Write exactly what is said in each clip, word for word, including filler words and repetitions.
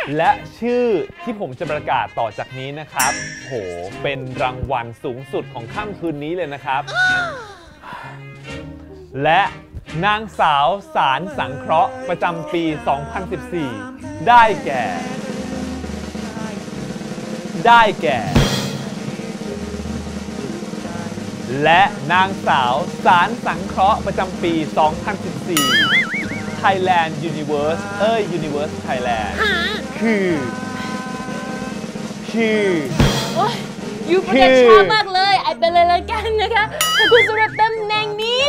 และชื่อที่ผมจะประกาศต่อจากนี้นะครับโหเป็นรางวัลสูงสุดของค่ำคืนนี้เลยนะครับ และนางสาวสารสังเคราะห์ประจำปี สองพันสิบสี่ ได้แก่ ได้แก่ และนางสาวสารสังเคราะห์ประจำปี สองพันสิบสี่ Thailand Universe เอ้ย Universe Thailand คือคือยูประกาศช้ามากเลยไอเป็นเลยละกันนะคะขอบคุณสำหรับตำแหน่งนี้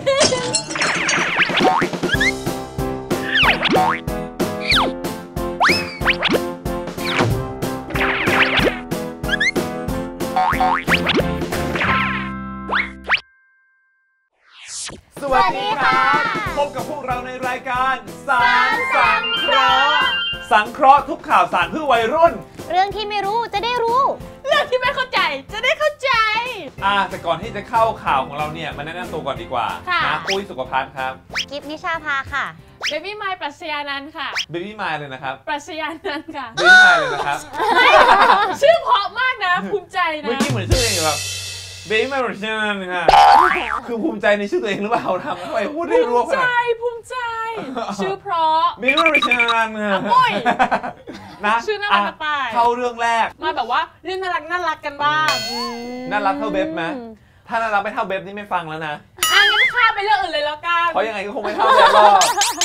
สวัสดีครับพบกับพวกเราในรายการสารสังเคราะห์สังเคราะห์ทุกข่าวสารเพื่อวัยรุ่นเรื่องที่ไม่รู้จะได้รู้เรื่องที่ไม่เข้าใจจะได้เข้าใจอ่าแต่ก่อนที่จะเข้าข่าวของเราเนี่ยมาแนะนำตัวก่อนดีกว่านะปุ้ยสุขภัทรครับกิฟนิชาภาค่ะเบบี้ไมล์ปรัชญานันท์ค่ะเบบี้ไมล์เลยนะครับปรัชญานันท์ค่ะเบบี้ไมล์เลยนะครับชื่อเพราะมากนะภูมิใจนะเมื่อกี้เหมือนชื่อเองแบบเบบี้ไมล์ปรัชญานันท์ค่ะคือภูมิใจในชื่อตัวเองหรือเปล่าทำทำไมพูดได้รัวขนาดภูมิใจภูมิใจชื่อเพราะเบบี้ไมล์ปรัชญานันท์ค่ะนะชื่อน่ารักไปเข้าเรื่องแรกมาแบบว่าเรื่องน่ารักน่ารักกันบ้างน่ารักเท่าเบบไหมถ้าน่ารักไม่เท่าเบบนี่ไม่ฟังแล้วนะอ่ะงั้นข้าไปเรื่องอื่นเลยแล้วกันเพราะยังไงก็คงไม่เท่าเบบหรอก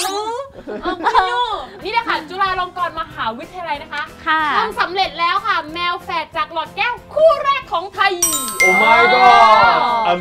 นี่แหละค่ะจุฬาลงกรณ์มหาวิทยาลัยนะคะทำสำเร็จแล้วค่ะแมวแฝดจากหลอดแก้วคู่แรกของไทยโอ้ my god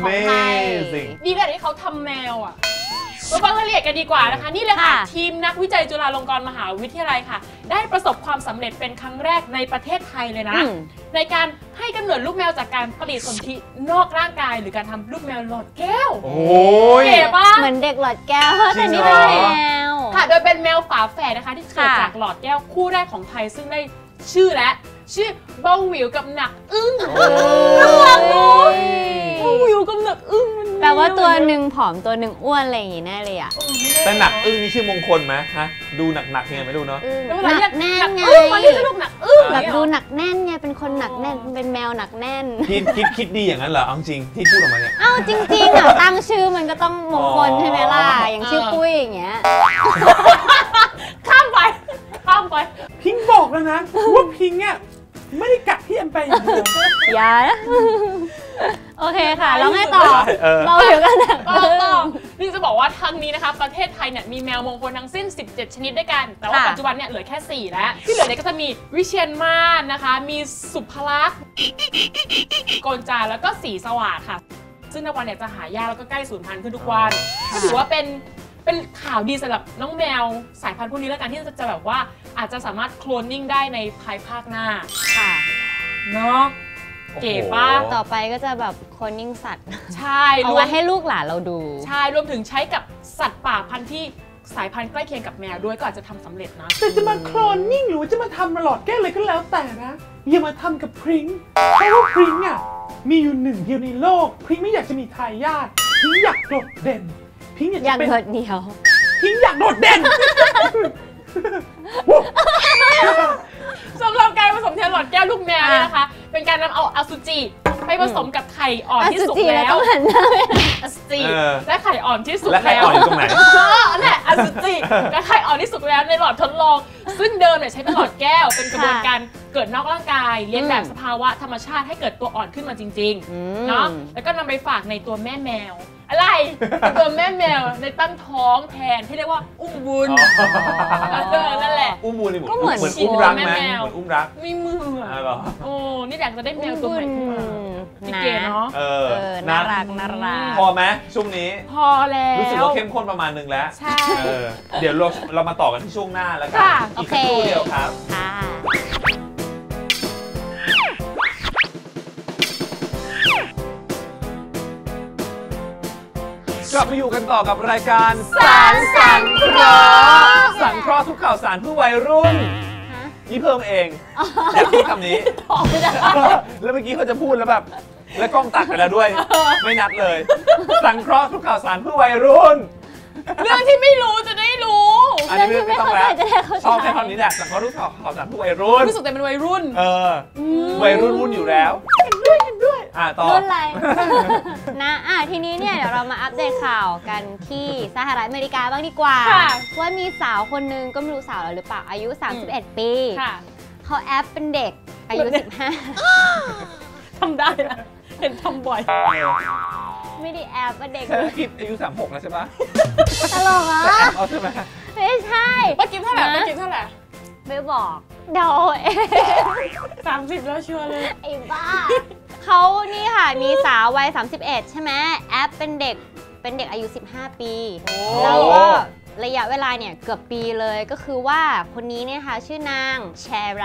amazing ดีเลยที่เขาทำแมวอ่ะมาฟังรายละเอียดกันดีกว่านะคะนี่เลยค่ะทีมนักวิจัยจุฬาลงกรณ์มหาวิทยาลัยค่ะได้ประสบความสำเร็จเป็นครั้งแรกในประเทศไทยเลยนะในการให้กำเนิดลูกแมวจากการปฏิสนธินอกร่างกายหรือการทำลูกแมวหลอดแก้วโอ้ยเก๋ปะเหมือนเด็กหลอดแก้วแต่นี่เป็นแมวค่ะโดยเป็นแมวฝาแฝดนะคะที่เกิดจากหลอดแก้วคู่แรกของไทยซึ่งได้ชื่อและชื่อเบาหวิวกับหนักอึ้งน่ารักเนาะเบาหวิวกับหนักอึ้งแปลว่าตัวหนึ่งผอมตัวหนึ่งอ้วนอะไรอย่างงี้แน่เลยอ่ะแต่หนักอึ้งนี่ชื่อมงคลไหมฮะดูหนักๆยังไงไม่รู้เนาะหนักแน่นไงมันนี่จะลูกหนักอึ้งแบบดูหนักแน่นไงเป็นคนหนักแน่นเป็นแมวหนักแน่นคิดคิดคิดดีอย่างนั้นเหรอเอาจริงที่พูดออกมาเนี่ยเอาจริงๆอ่ะตั้งชื่อมันก็ต้องมงคลใช่ไหมล่ะอย่างชื่อปุ้ยอย่างเงี้ยข้ามไปข้ามไปพิงบอกแล้วนะว่าพิงอ่ะไม่ได้กัดพี่แอมไปอย่างเดียวอย่าโอเคค่ะแล้วไงต่อเราเดี๋ยวกันต่อนี่จะบอกว่าทั้งนี้นะคะประเทศไทยเนี่ยมีแมวมงคลทั้งสิ้นสิบเจ็ดชนิดด้วยกันแต่ว่าปัจจุบันเนี่ยเหลือแค่สี่แล้วที่เหลือเนี่ยก็จะมีวิเชียรมาศนะคะมีสุภลักษณ์โกนจาแล้วก็สีสวัสดิ์ค่ะซึ่งในวันเนี่ยจะหายากแล้วก็ใกล้สูญพันธุ์ขึ้นทุกวันก็ถือว่าเป็นเป็นข่าวดีสำหรับน้องแมวสายพันธุ์พวกนี้แล้วกันที่จะแบบว่าอาจจะสามารถโคลนนิ่งได้ในภายภาคหน้าค่ะเนาะเก๋ป้าต่อไปก็จะแบบโคลนนิ่งสัตว์ใช่เอาไว้ให้ลูกหลานเราดูใช่รวมถึงใช้กับสัตว์ป่าพันธุ์ที่สายพันธุ์ใกล้เคียงกับแมวด้วยก็อาจจะทำสำเร็จนะแต่จะมาโคลนนิ่งหรือจะมาทำมาหลอดแก้วอะไรก็แล้วแต่นะอย่ามาทำกับพริ้งเพราะว่าพริ้งอ่ะมีอยู่หนึ่งเดียวในโลกพริ้งไม่อยากจะมีทายาทพริ้งอยากโดดเด่นพริ้งอยากจะเป็นโดดเดี่ยวพิงอยากโดดเด่นสำหรับการผสมเทียมหลอดแก้วลูกแมวเนี่ยนะคะเป็นการนำเอาอสุจิไปผสมกับไข่อ่อนที่สุกแล้วอสุจิและไข่อ่อนที่สุกแล้วและไข่อ่อนอยู่ตรงไหนนั่นแหละอสุจิและไข่อ่อนที่สุกแล้วในหลอดทดลองซึ่งเดิมเนี่ยใช้เป็นหลอดแก้วเป็นกระบวนการเกิดนอกร่างกายเรียนแบบสภาวะธรรมชาติให้เกิดตัวอ่อนขึ้นมาจริงๆเนาะแล้วก็นำไปฝากในตัวแม่แมวอะไรตัวแม่แมวในตั้งท้องแทนที่เรียกว่าอุ้มบุญนั่นแหละอุ้มบุญนี่ก็เหมือนอุ้มรักไหมเหมือนอุ้มรักไม่มือโอ้นี่อยากจะได้แมวตัวใหม่ขึ้นมาพี่เก๋เนาะเออน่ารักน่ารักพอไหมช่วงนี้พอแล้วรู้สึกว่าเข้มข้นประมาณนึงแล้วใช่เดี๋ยวเราเรามาต่อกันที่ช่วงหน้าแล้วกันอีกสักครู่เดียวครับกลับมาอยู่กันต่อกับรายการสารสังเคราะห์สังเคราะห์ทุกข่าวสารเพื่อวัยรุ่นนี่เพิ่มเองอยากพูดคำนี้แล้วเมื่อกี้เขาจะพูดแล้วแบบและกล้องตัดไปแล้วด้วยไม่นัดเลยสังเคราะห์ทุกข่าวสารเพื่อวัยรุ่นเรื่องที่ไม่รู้จะได้รู้อันนี้ไม่ไม่ต้องแล้วจะได้เข้าใจชอบแค่คำนี้แหละแต่เขารู้ข่าวข่าวสารผู้วัยรุ่นรู้สึกแต่เป็นวัยรุ่นเออวัยรุ่นรุ่นอยู่แล้วเห็นด้วยเห็นด้วยอ่ะต่อรุ่นอะไร นะอ่ะทีนี้เนี่ยเดี๋ยวเรามาอัปเดตข่าวกันที่สหรัฐอเมริกาบ้างดีกว่าค่ะว่ามีสาวคนนึงก็ไม่รู้สาวแล้วหรือเปล่าอายุ สามสิบเอ็ด ปีค่ะเขาแอปเป็นเด็กอายุ สิบห้าทำได้นะเห็นทำบ่อยไม่ได้แอปเป็นเด็กแค่คลิปอายุสามสิบหกแล้วใช่ปะตลกอ่ะแต่แอปเอาใช่ไหมไม่ใช่ป้ากิฟเท่าไหร่นะป้ากิฟเท่าไหร่ไม่บอกเดาเองสามสิบแล้วชัวร์เลยไอ้บ้าเขานี่ค่ะมีสาววัย สามสิบเอ็ด ใช่ไหมแอปเป็นเด็กเป็นเด็กอายุ สิบห้า ปีแล้วก็ระยะเวลาเนี่ยเกือบปีเลยก็คือว่าคนนี้เนี่ยค่ะชื่อนางแชร์ไร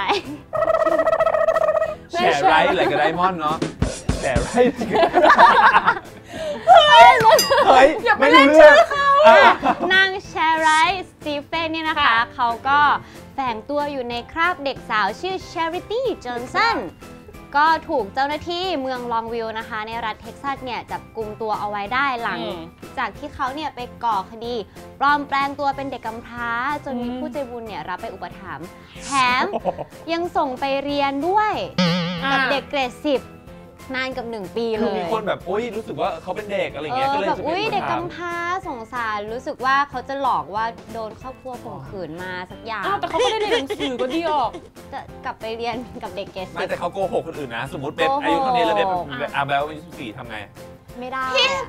แชร์ไรท์อะไรกับไดมอนด์เนาะแชร์ไรท์เฮ้ยไม่รู้เรื่องนางแชร์ไรท์สตีเฟนเนี่ยนะคะเขาก็แฝงตัวอยู่ในคราบเด็กสาวชื่อ Charity Johnson ก็ถูกเจ้าหน้าที่เมืองลองวิลนะคะในรัฐเท็กซัสเนี่ยจับกุมตัวเอาไว้ได้หลัง จากที่เขาเนี่ยไปก่อคดีปลอมแปลงตัวเป็นเด็กกำพร้าจนมีผู้ใจบุญเนี่ยรับไปอุปถัมภ์แถมยังส่งไปเรียนด้วยกับเด็กเกรดสิบนานกับหนึ่งปีเลคือย มีคนแบบโอ๊ยรู้สึกว่าเขาเป็นเด็กอะไรเอเงี้ยอก็เลยแบบจะอุ้ยเป็นเด็กคำถามกำพร้าสงสารรู้สึกว่าเขาจะหลอกว่าโดนครอบครัวข่มขืนมาสักอย่างอ้าวแต่เขาไม่ได้เรียนหนังสือก็ดีออกจะกลับไปเรียนกับเด็กเกรดไม่สิบแต่เขาโกหกคนอื่นนะ สมมติเป็นโกหกอายุเท่านี้แล้วเป็นแบบอาเบลอายุสิบสี่ทำไงไม่ได้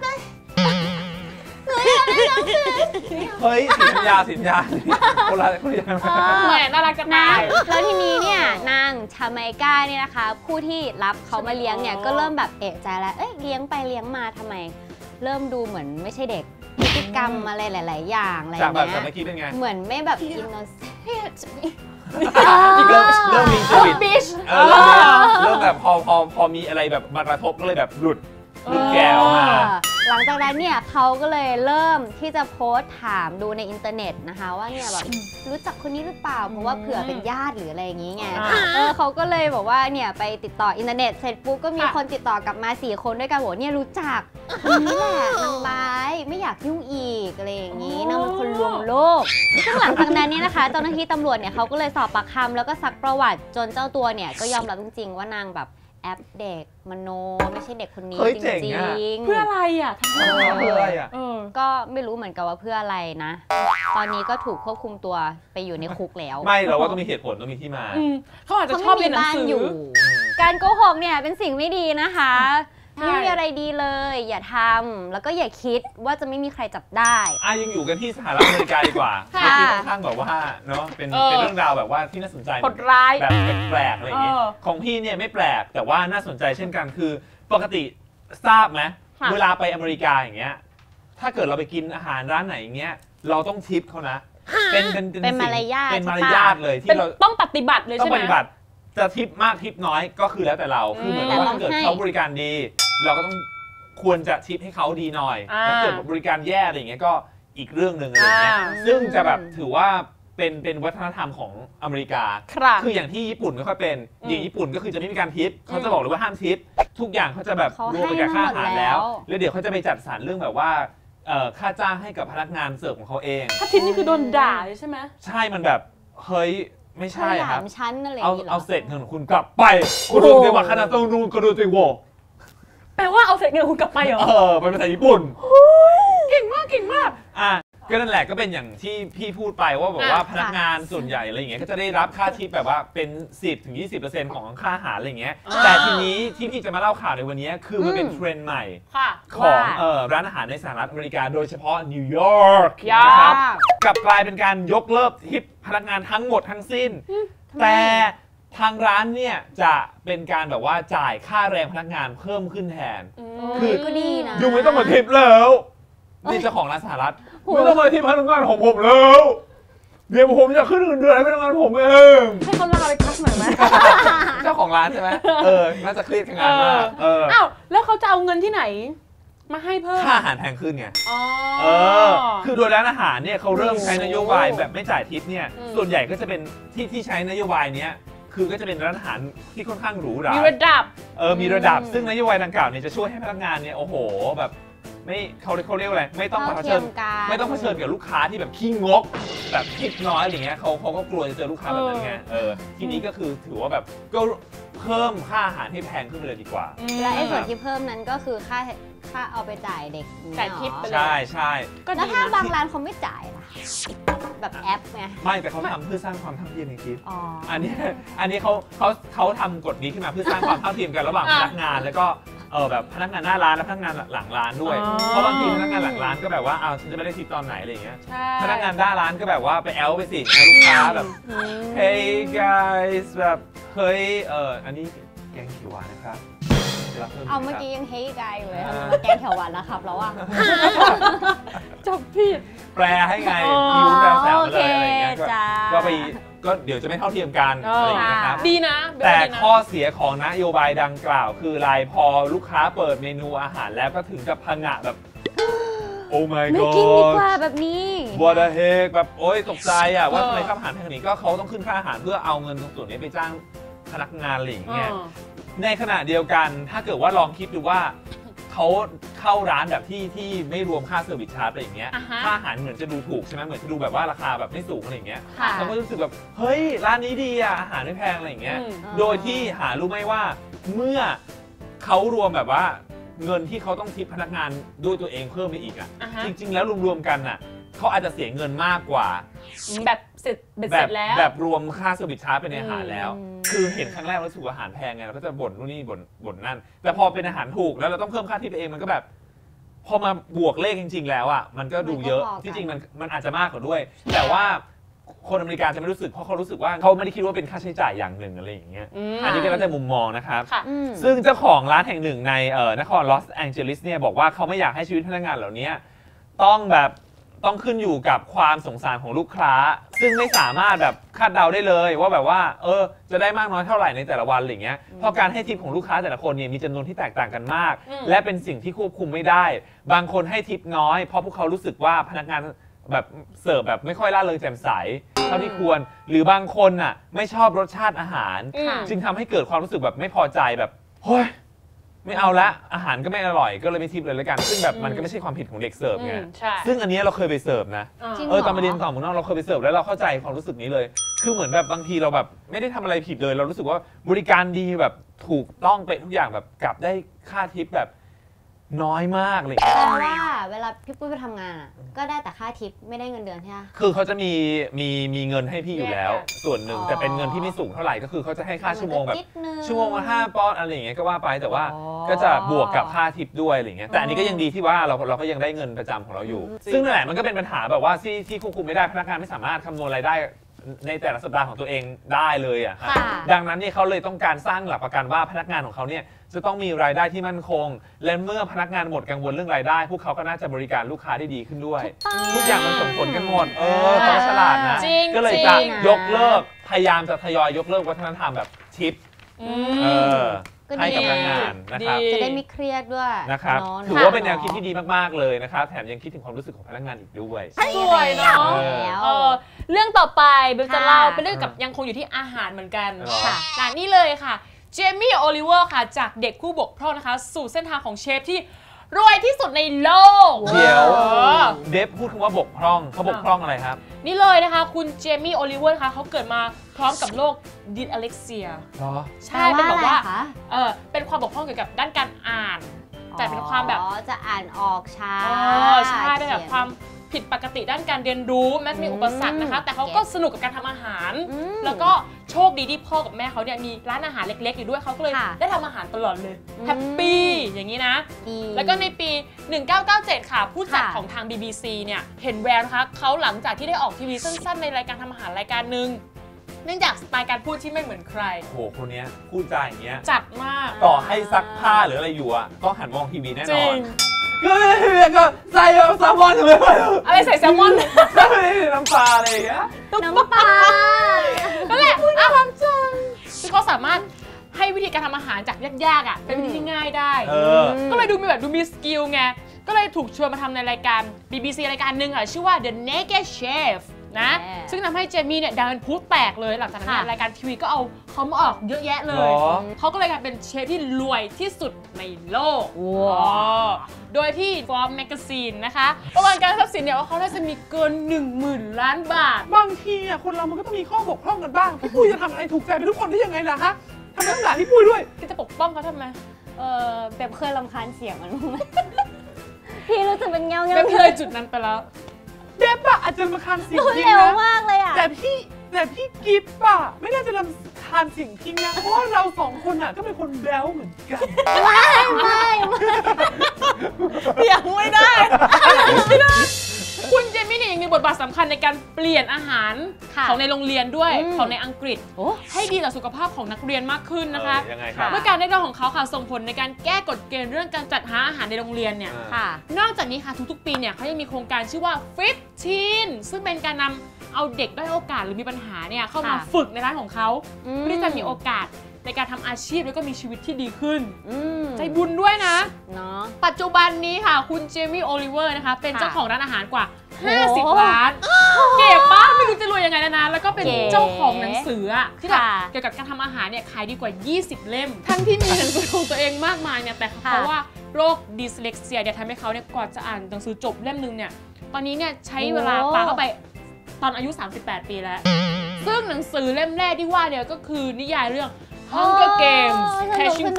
เฮ้ยสินยาสินยาคนละคนละแหมน่ารักจังนะเลยแล้วทีนี้เนี่ยนางชาไมกาเนี่ยนะคะ ผู้ที่รับเขามาเลี้ยงเนี่ยก็เริ่มแบบเอะใจแล้วเอ้ยเลี้ยงไปเลี้ยงมาทำไม เริ่มดูเหมือนไม่ใช่เด็กพฤติกรรมอะไรหลาย ๆ อย่างอะไรจากแบบเงี้จากยเมื่อกี้เป็นไงเหมือนไม่แบบอินโนเซนต์อีกเริ่มเริ่มมีสวิตบิชเออเริ่มเริ่มแบบพอพอพอมีอะไรแบบมากระทบก็เลยแบบหลุดหลุดแก้วมาหลังจากนั้นเนี่ยเขาก็เลยเริ่มที่จะโพสต์ถามดูในอินเทอร์เน็ตนะคะว่าเนี่ยแบบรู้จักคนนี้หรือเปล่าเพราะว่าเผื่อเป็นญาติหรืออะไรอย่างงี้ไงเออเขาก็เลยบอกว่าเนี่ยไปติดต่ออินเทอร์เน็ตเสร็จปุ๊บก็มีคนติดต่อกลับมาสี่คนด้วยกันบอกเนี่ยรู้จักคนนี้แหละนางร้ายไม่อยากยุ่งอีกอะไรอย่างงี้นางเป็นคนลวงโลกซึ่งหลังจากนั้นเนี่ยนะคะเจ้าหน้าที่ตำรวจเนี่ยเขาก็เลยสอบปากคำแล้วก็ซักประวัติจนเจ้าตัวเนี่ยก็ยอมรับจริงๆว่านางแบบแอปเด็กมโนไม่ใช่เด็กคนนี้เฮ้ยจเจ๋งริอะงๆเพื่ออะไรอ่ะทำไมเออเพื่ออะไรอ่ะเออก็ไม่รู้เหมือนกันว่าเพื่ออะไรนะ ตอนนี้ก็ถูกควบคุมตัวไปอยู่ในคุกแล้วไม่เราว่าต้องมีเหตุผลต้องมีที่มาอืมเขาอาจจะเขาชอบไม่เรียมีนหนังบ้านสืออยู่ การโกหกเนี่ยเป็นสิ่งไม่ดีนะคะใช่ไม่มีอะไรดีเลย อย่าทำแล้วก็อย่าคิดว่าจะไม่มีใครจับได้อ่ะยังอยู่กันที่สหรัฐอเมริกาดีกว่าเมื่อกี้ค่อนข้างแบบว่าเนาะเป็นเป็นเรื่องราวแบบว่าที่น่าสนใจโหดร้ายแบบแปลกๆอะไรอย่างเงี้ยเออของพี่เนี่ยไม่แปลกแต่ว่าน่าสนใจเช่นกันคือปกติทราบไหมค่ะเวลาไปอเมริกาอย่างเงี้ยถ้าเกิดเราไปกินอาหารร้านไหนอย่างเงี้ยเราต้องทิปเขานะเป็นเป็นเป็นสิ่งมารยาทเป็นใช่ปะมารยาทเลยเป็นที่เราต้องปฏิบัติเลยต้อใช่งไหปมฏิบัติจะทิปมากทิปน้อยก็คือแล้วแต่เราคือเหมือนแต่ว่าต้องถ้าเกิดให้เขาบริการดี เราก็ต้องควรจะทิปให้เขาดีหน่อยอ่าถ้าเกิดบริการแย่อะไรอย่างเงี้ยก็อีกเรื่องหนึ่งอะไรอย่างเงี้ยอ่าซึ่งจะแบบถือว่าเป็นเป็นวัฒนธรรมของอเมริกาครับคืออย่างที่ญี่ปุ่นไม่ค่อยเป็นอืมอย่างญี่ปุ่นก็คือจะไม่มีการทิปเขาอืจะมบอกเลยว่าห้ามทิปทุกอย่างเขาจะแบบเขารวมไปกับค่าอาหารให้มาหมดแล้แล้ววแล้วเดี๋ยวเขาจะไปจัดสรรเรื่องแบบว่าเอ่อค่าจ้างให้กับพนักงานเสิร์ฟของเขาเองถ้าทิปนี่คือโดนด่าเลยใช่ไหมใช่มันแบบเฮ้ยไม่ขใช่คยารับมชั้นอะไรอย่าเอางงี้เหรเอาอเศษเงินของคุณกลับไปคุณโดนเดวะคานาโตนูนกระโดดติโวแปลว่าเอาเศษเงินคุณกลับไปเหรอเออเป็นภาษาญี่ปุ่นเก่งมากเก่งมากอ่ะก็นั่นแหละก็เป็นอย่างที่พี่พูดไปว่าแบบว่าอ่ะพนักงานส่วนใหญ่อะไรอย่างเงี้ยก็จะได้รับค่าทิปแบบว่าเป็น สิบถึงยี่สิบเปอร์เซ็นต์ ของค่าอาหารอะไรอย่างเงี้ยอ่าแต่ทีนี้ที่พี่จะมาเล่าข่าวในวันนี้คือมันเป็นเทรนด์ใหม่ค่ะของว่าเอ่อร้านอาหารในสหรัฐอเมริกาโดยเฉพาะนิวยอร์กยอร์กนะครับกลับกลายเป็นการยกเลิกทิปพนักงานทั้งหมดทั้งสิ้น แต่ทางร้านเนี่ยจะเป็นการแบบว่าจ่ายค่าแรงพนักงานเพิ่มขึ้นแทน คือก็ดีนะยูไม่ต้องมาทิปแล้วนี่เจ้าของร้านสหรัฐไม่ต้องมาทิปพนักงานของผมแล้วเดี๋ยวผมจะขึ้นเงินเดือนให้พนักงานผมเองให้เขาลาไปพักหน่อยไหมเจ้าของร้านใช่ไหมเออน่าจะเครียดกับงานมากเอออ้าวแล้วเขาจะเอาเงินที่ไหน มาให้เพิ่มค่าอาหารแพงขึ้นไงอ๋อเออ คือโดยร้านอาหารเนี่ยเขาเริ่มใช้นโยบายแบบไม่จ่ายทิปเนี่ยอืมส่วนใหญ่ก็จะเป็นที่ที่ใช้นโยบายเนี้ย คือก็จะเป็นร้านอาหารที่ค่อนข้างหรูหรามีระดับเออ มีระดับ ซึ่งนโยบายดังกล่าวเนี่ยจะช่วยให้พนักงานเนี่ย โอ้โห แบบไม่เขาเขาเรียกว่าอะไรไม่ต้องมาเผเท่าเทีชิยญมกันไม่ต้องเผชิญกับลูกค้าที่แบบขี้งกแบบทิปน้อยอะไรเงี้ยเขาเขาก็กลัวจะเจอลูกค้าแบบนั้นไงเออทีนี้ก็คือถือว่าแบบก็เพิ่มค่าอาหารให้แพงขึ้นไปเลยดีกว่าและไอ้ส่วนที่เพิ่มนั้นก็คือค่าค่าเอาไปจ่ายเด็กจ่ายทิปไปเลยใช่ใช่ก็แล้วดีถ้านะบางร้านเขาไม่จ่ายล่ะแบบแอปไงไม่แต่เขาทำเพื่อสร้างความเท่าเทียมในคิดอ๋ออันนี้อันนี้เขาเขาเขาทำกฎนี้ขึ้นมาเพื่อสร้างความเท่าเทียมกันระหว่างพนักงานแล้วก็เออแบบพนักงานหน้าร้านและพนักงานหลังร้านด้วยอ๋อเพราะบางทีพนักงานหลังร้านก็แบบว่าอ้าวฉันจะไม่ได้ทิปตอนไหนอะไรอย่างเงี้ยใช่พนักงานหน้าร้านก็แบบว่าไปแอลไปสิลูกค้าแบบ Hey guys แบบเฮ้ยเอออันนี้แกงเขียวหวานนะครับจะรับพิ่เอาเมื่อกี้ยังเฮ้ยกายอยู่เลยทำไมมาแกงเขียวหวานแล้วครับแล้วอ่ะจบผิดแปลให้ไงอ๋อพิวแปลแซวโอมาเคเลยอะไรอย่างเงี้ยก็จ้าก็ไปก็เดี๋ยวจะไม่เท่าเทียมกันเออะไรออย่างเงี้ยครับดีนะเบลแต่ดีนะข้อเสียของนโยบายดังกล่าวคืออะไรพอลูกค้าเปิดเมนูอาหารแล้วก็ถึงกับผงะแบบ โอ้ my ไม่ god กินดีกว่าแบบนี้บัวดาเฮกแบบโอ๊ยตกใจอ่ะว่าทำไมค่าอาหารแพงขนาดนี้ก็เขาต้องขึ้นค่าอาหารเพื่อเอาเงินตรงส่วนนี้ไปจ้างพนักงานอะไรอย่างเงี้ยเออในขณะเดียวกันถ้าเกิดว่าลองคิดดูว่าเขาเข้าร้านแบบที่ที่ไม่รวมค่าเซอร์วิสชาร์จอะไรอย่างเงี้ยอ่าฮะค่าอาหารเหมือนจะดูถูกใช่ไหมเหมือนจะดูแบบว่าราคาแบบไม่สูงอะไรอย่างเงี้ยค่ะเราก็รู้สึกแบบเฮ้ยร้านนี้ดีอ่ะอาหารไม่แพงอะไรอย่างเงี้ยอืมโดยที่หารู้ไหมว่าเมื่อเขารวมแบบว่าเงินที่เขาต้องทิปพนักงานด้วยตัวเองเพิ่มไปอีกอ่ะอ่าฮะจริงๆแล้วรวมๆกันน่ะเขาอาจจะเสียเงินมากกว่าแบบเสร็จเบ็ดแบเสร็บจแล้วแบบรวมค่าเซอร์วิสชาร์จไปในอาหารแล้วอืมคือเห็นครั้งแรกรู้สึกว่าอาหารแพงไงเราก็จะบ่นนู่นนี่บ่นบ่นนั่น แต่พอเป็นอาหารถูกแล้วเราต้องเพิ่มค่าทิปเองมันก็แบบ พอมาบวกเลขจริง ๆ แล้วอ่ะมันก็ดูเยอะมันก็พอกันที่จริงมันมันอาจจะมากกว่าด้วย แต่ว่าคนอเมริกันจะไม่รู้สึกเพราะเขารู้สึกว่าเขาไม่ได้คิดว่าเป็นค่าใช้จ่ายอย่างหนึ่งอะไรอย่างเงี้ยอืมอันนี้ก็แล้วแต่มุมมองนะครับค่ะอืมซึ่งเจ้าของร้านแห่งหนึ่งในเอ่อนครลอสแองเจลิสเนี่ยบอกว่าเขาไม่อยากให้ชีวิตพนักงานเหล่านี้ต้องแบบต้องขึ้นอยู่กับความสงสารของลูกค้า ซึ่งไม่สามารถแบบคาดเดาได้เลยว่าแบบว่าเออจะได้มากน้อยเท่าไหร่ในแต่ละวันอะไรอย่างเงี้ยเพราะการให้ทิปของลูกค้าแต่ละคนเนี่ยมีจำนวนที่แตกต่างกันมากอืมและเป็นสิ่งที่ควบคุมไม่ได้ บางคนให้ทิปน้อยเพราะพวกเขารู้สึกว่าพนักงานแบบเสิร์ฟแบบไม่ค่อยร่าเริงแจ่มใสเท่าที่ควร หรือบางคนน่ะไม่ชอบรสชาติอาหารอืมจึงทำให้เกิดความรู้สึกแบบไม่พอใจแบบเฮ้ยไม่เอาละอาหารก็ไม่อร่อยก็เลยไม่ทิปเลยแล้วกัน ซึ่งแบบมันก็ไม่ใช่ความผิดของเด็กเสิร์ฟอืไงมใช่ซึ่งอันเนี้ยเราเคยไปเสิร์ฟนะอ่าจริงเออตอนมาเรียนต่อเมืองนอกเราเคยไปเสิร์ฟแล้วเราเข้าใจความรู้สึกนี้เลย คือเหมือนแบบบางทีเราแบบไม่ได้ทำอะไรผิดเลย เรารู้สึกว่าบริการดีแบบถูกต้องไปทุกอย่างแบบกลับได้ค่าทิปแบบน้อยมากอะไรอย่างเลยแต่ว่าเวลาพี่ปุ้ยไปทำงานอ่ะ ก็ได้แต่ค่าทิปไม่ได้เงินเดือนใช่ไหมคือเขาจะมีมีมีเงินให้พี่อยู่แล้วแยกกันส่วนหนึ่งอ๋อแต่เป็นเงินที่ไม่สูงเท่าไหร่ก็คือเขาจะให้ค่าชั่วโมงแบบนิดนึงชั่วโมงละห้าปอนด์อะไรอย่างเงี้ยก็ว่าไปแต่ว่าอ๋อก็จะบวกกับค่าทิปด้วยอะไรอย่างเงี้ยแต่อันนี้ก็ยังดีที่ว่าเราเราก็ยังได้เงินประจำของเราอยู่ ซึ่งนั่นแหละมันก็เป็นปัญหาแบบว่าที่ที่ควบคุมไม่ได้พนักงานไม่สามารถคำนวณรายได้ในแต่ละสัปดาห์ของตัวเองได้เลยอ่ะฮะค่ะดังนั้นเนี่ยเขาเลยต้องการสร้างหลักประกันว่าพนักงานของเขาเนี่ยจะต้องมีรายได้ที่มั่นคง และเมื่อพนักงานหมดกังวลเรื่องรายได้ พวกเขาก็น่าจะบริการลูกค้าได้ดีขึ้นด้วย ทุกอย่างมันส่งผลกันหมดเออเขาฉลาดนะจริงก็เลยจริจะงยกเลิกพยายามจะทยอยยกเลิกวัฒนธรรมแบบทิปอืเอมอก็ดีให้กับพนักงานนะครับดีจะได้ไม่เครียดด้วยนะครับเะถือว่าเป็นแนวคิดที่ดีมากๆเลยนะครับแถมยังคิดถึงความรู้สึกของพนักงานอีกด้วยสวยเนาะแล้วเออเรื่องต่อไปเบลจะค่ะเล่าเป็นเรื่องกับยังคงอยู่ที่อาหารเหมือนกันเหรอค่ะร้านนี้เลยค่ะเจมี่โอลิเวอร์ค่ะ จากเด็กผู้บกพร่องนะคะ สู่เส้นทางของเชฟที่รวยที่สุดในโลกเดี๋ยวออเดฟพูดคำว่าบกพร่องเขาบกพร่องอะไรครับนี่เลยนะคะ คุณเจมี่โอลิเวอร์นะคะเขาเกิดมาพร้อมกับโรคดิสอเล็กเซียเหรอใช่เป็นแบบว่าแปลอะไรคะเออเป็นความบกพร่องเกี่ยวกับด้านการอ่าน แต่เป็นความแบบอ๋อจะอ่านออกช้าเออใช่เป็นแบบความผิดปกติด้านการเรียนรู้แม้จะมีอุปสรรคนะคะ แต่เขาก็สนุกกับการทำอาหารอืมแล้วก็โชคดีที่พ่อกับแม่เขาเนี่ยมีร้านอาหารเล็กๆอยู่ด้วยเขาก็เลยค่ะได้ทำอาหารตลอดเลยอืมแฮปปี้อย่างนี้นะดีแล้วก็ในปี หนึ่งเก้าเก้าเจ็ด ค่ะ ผู้จัดค่ะของทาง บี บี ซี เนี่ยเห็นแววนะคะเขาหลังจากที่ได้ออกทีวีสั้นๆ ในรายการทำอาหารรายการหนึ่งเนื่องจากสไตล์การพูดที่ไม่เหมือนใครโอ้โหคนเนี้ยพูดจาอย่างเงี้ยจัดมากต่อให้ซักผ้าหรืออะไรอยู่อ่ะต้องหันมองทีวีแน่จนอรินงก็ไม่ได้ก็ใส่แซลมอนเลยอะไรใส่แซลมอนไม่ได้น้ำปลาอะไรอย่างเงี้ยน้ำปลานั่นแหละอ่ะทำจังคือเขาสามารถให้วิธีการทำอาหารจากยากๆอ่ะเป็นวิธีที่ง่ายได้เออก็เลยดูมีแบบดูมีสกิลไง ก็เลยถูกชวนมาทำในรายการ บี บี ซี รายการหนึ่งค่ะ ชื่อว่า The Naked Chef นะซึ่งทำให้เจมี่เนี่ยดังเป็นพลุแตกเลยหลังจากนั้นเนี่ยรายการทีวีก็เอาเขามาออกเยอะแยะเลยเขาก็เลยกลายเป็นเชฟที่รวยที่สุดในโลกโดยที่ Forbes Magazine นะคะประมาณการทรัพย์สินเนี่ยว่าเขาน่าจะมีเกิน หนึ่งหมื่น ล้านบาทบางทีอ่ะคนเรามันก็ต้องมีข้อบกพร่องกันบ้างพี่ปุ้ยจะทำอะไรถูกใจไปทุกคนได้ยังไงล่ะฮะทำไมต้องด่าพี่ปุ้ยด้วยพี่จะปกป้องเขาทำไมเออแบบเคยรำคาญเสียงมันไหมพี่รู้สึกเป็นเงาเงาแบบเลยจุดนั้นไปแล้วเดบอะอาจจะรำคาญเสียงจริงนะเร็วมากเลยอะแต่พี่แต่พี่กิฟต์อะไม่น่าจะรำคาญเสียงจริงนะเพราะว่าเราสองคนอะก็เป็นคนแบ๊วเหมือนกันไม่ไม่ไม่ยังไม่ได้ไม่ได้คุณเจมี่เนี่ยยังมีบทบาทสำคัญในการเปลี่ยนอาหารของในโรงเรียนด้วยของในอังกฤษให้ดีต่อสุขภาพของนักเรียนมากขึ้นนะคะเมื่อการได้รับของเขาค่ะส่งผลในการแก้กฎเกณฑ์เรื่องการจัดหาอาหารในโรงเรียนเนี่ยนอกจากนี้ค่ะทุกๆปีเนี่ยเขายังมีโครงการชื่อว่า สิบ ซึ่งเป็นการนำเอาเด็กด้อยโอกาสหรือมีปัญหาเนี่ยเข้ามาฝึกในร้านของเขาเพื่อที่จะมีโอกาสในการทำอาชีพแล้วก็มีชีวิตที่ดีขึ้นใจบุญด้วยนะเนาะปัจจุบันนี้ค่ะคุณเจมี่โอลิเวอร์นะคะเป็นเจ้าของร้านอาหารกว่าห้าสิบร้านเก๋ป้าไม่รู้จะรวยยังไงนะนะแล้วก็เป็นเจ้าของหนังสือที่แบบเกี่ยวกับการทำอาหารเนี่ยขายดีกว่ายี่สิบเล่มทั้งที่มีหนังสือของตัวเองมากมายเนี่ยแต่เพราะว่าโรคดิสเลกเซียเนี่ยทำให้เขาเนี่ยกว่าจะอ่านหนังสือจบเล่มนึงเนี่ยตอนนี้เนี่ยใช้เวลาปาเข้าไปตอนอายุสามสิบแปดปีแล้วซึ่งหนังสือเล่มแรกที่ว่าเนี่ยก็คือนิยายเรื่อง Hunger Games Catching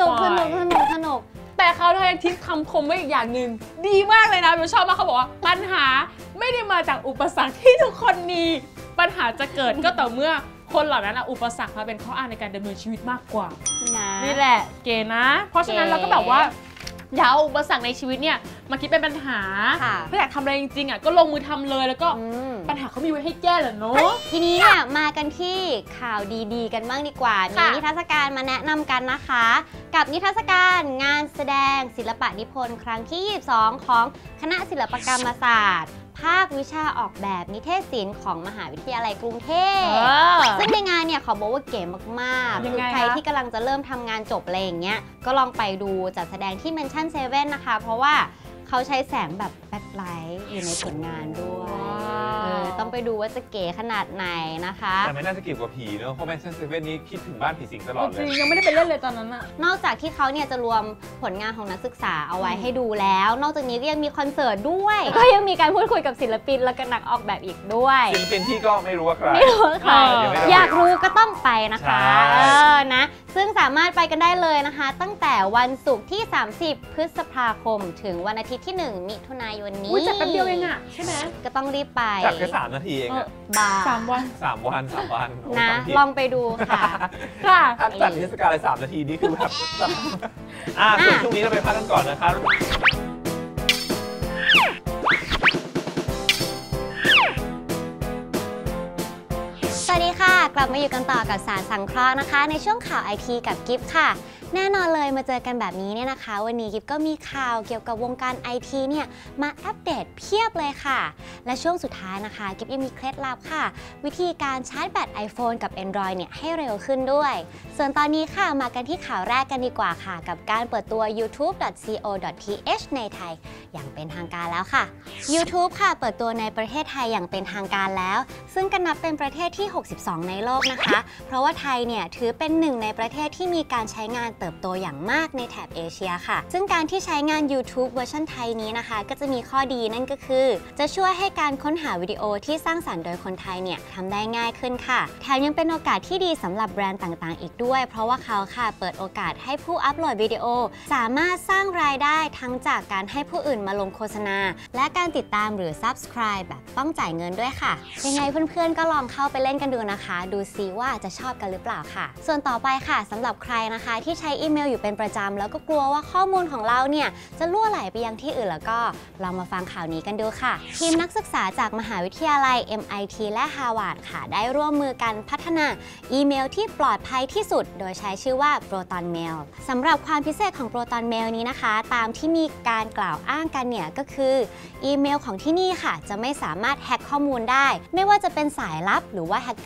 Fire แต่เขาได้ทิ้งคำคมไว้อีกอย่างหนึ่งดีมากเลยนะเราชอบมากเขาบอกว่าปัญหาไม่ได้มาจากอุปสรรคที่ทุกคนมีปัญหาจะเกิดก็ต่อเมื่อคนเหล่านั้นอุปสรรคมาเป็นข้ออ้างในการดำเนินชีวิตมากกว่านี่แหละเก๋นะเพราะฉะนั้นเราก็แบบว่าอย่าเอาอุปสรรคในชีวิตเนี่ยมาคิดเป็นปัญหาถ้าอยากทำอะไรจริงๆอ่ะก็ลงมือทำเลยแล้วก็ปัญหาเขามีไว้ให้แก้แหละเนาะทีนี้เนี่ยมากันที่ข่าวดีๆกันบ้างดีกว่ามีนิทรรศการมาแนะนำกันนะคะกับนิทรรศการงานแสดงศิลปะนิพนธ์ครั้งที่ยี่สิบสองของคณะศิลปกรรมศาสตร์ภาควิชาออกแบบนิเทศศิลป์ของมหาวิทยาลัยกรุงเทพซึ่งในงานเนี่ยเขาบอกว่าเก๋มากๆคือใครที่กำลังจะเริ่มทำงานจบอะไรอย่างเงี้ยก็ลองไปดูจัดแสดงที่เมนชั่นเซเว่นนะคะเพราะว่าเขาใช้แสงแบบแบ็คไลท์อยู่ในผลงานด้วยต้องไปดูว่าจะเก๋ขนาดไหนนะคะแต่ไม่น่าจะเกี่ยวกับผีเนอะเพราะแมนชั่นเซเว่นนี้คิดถึงบ้านผีสิงตลอดเลยจริงยังไม่ได้ไปเล่นเลยตอนนั้นอะนอกจากที่เขาเนี่ยจะรวมผลงานของนักศึกษาเอาไว้ให้ดูแล้วนอกจากนี้ก็ยังมีคอนเสิร์ตด้วยก็ยังมีการพูดคุยกับศิลปินและก็นักออกแบบอีกด้วยศิลปินที่ก็ไม่รู้ว่าใครไม่รู้ว่าใครอยากรู้ก็ต้องไปนะคะเออนะซึ่งสามารถไปกันได้เลยนะคะตั้งแต่วันศุกร์ที่สามสิบพฤษภาคมถึงวันอาทิตย์ที่หนึ่งมิถุนายนนี้จัดแป๊บเดียวเองอะใช่ไหมก็ต้องรีบไปจัดแค่สามนาทีเองอะบ้าสามวันสามวันสามวันนะลองไปดูค่ะค่ะถ้าจัดเทศกาลอะไรสามนาทีนี่คือแบบอ่ะส่วนช่วงนี้เราไปพักกันก่อนนะครับสวัสดีค่ะกลับมาอยู่กันต่อกับสารสังเคราะห์นะคะในช่วงข่าวไอทีกับกิฟต์ค่ะแน่นอนเลยมาเจอกันแบบนี้เนี่ยนะคะวันนี้กิฟก็มีข่าวเกี่ยวกับวงการ ไอ ที เนี่ยมาอัปเดตเพียบเลยค่ะและช่วงสุดท้ายนะคะกิฟยังมีเคล็ดลับค่ะวิธีการชาร์จแบต iPhone กับ Android เนี่ยให้เร็วขึ้นด้วยส่วนตอนนี้ค่ะมากันที่ข่าวแรกกันดีกว่าค่ะกับการเปิดตัว ยูทูบ ดอท ซี โอ ดอท ที เอช ในไทยอย่างเป็นทางการแล้วค่ะ YouTube ค่ะเปิดตัวในประเทศไทยอย่างเป็นทางการแล้วซึ่งก็นับเป็นประเทศที่หกสิบสองในโลกนะคะเพราะว่าไทยเนี่ยถือเป็นหนึ่งในประเทศที่มีการใช้งานเติบโตอย่างมากในแถบเอเชียค่ะซึ่งการที่ใช้งาน YouTube เวอร์ชันไทยนี้นะคะก็จะมีข้อดีนั่นก็คือจะช่วยให้การค้นหาวิดีโอที่สร้างสรรค์โดยคนไทยเนี่ยทำได้ง่ายขึ้นค่ะแถมยังเป็นโอกาสที่ดีสำหรับแบรนด์ต่างๆอีกด้วยเพราะว่าเขาค่ะเปิดโอกาสให้ผู้อัปโหลดวิดีโอสามารถสร้างรายได้ทั้งจากการให้ผู้อื่นมาลงโฆษณาและการติดตามหรือ Subscribe แบบต้องจ่ายเงินด้วยค่ะยังไงเพื่อนๆก็ลองเข้าไปเล่นกันดูนะคะดูซิว่าจะชอบกันหรือเปล่าค่ะส่วนต่อไปค่ะสำหรับใครนะคะที่ใช้อีเมลอยู่เป็นประจำแล้วก็กลัวว่าข้อมูลของเราเนี่ยจะล่วไหลไปยังที่อื่นแล้วก็ลองมาฟังข่าวนี้กันดูค่ะทีมนักศึกษาจากมหาวิทยาลัย เอ็ม ไอ ที และ Harvard ค่ะได้ร่วมมือกันพัฒนาอีเมลที่ปลอดภัยที่สุดโดยใช้ชื่อว่า Proton Mail สำหรับความพิเศษของ Proton Mail นี้นะคะตามที่มีการกล่าวอ้างกันเนี่ยก็คืออีเมลของที่นี่ค่ะจะไม่สามารถแฮ็กข้อมูลได้ไม่ว่าจะเป็นสายลับหรือว่าแฮกเกอร์ที่ไหน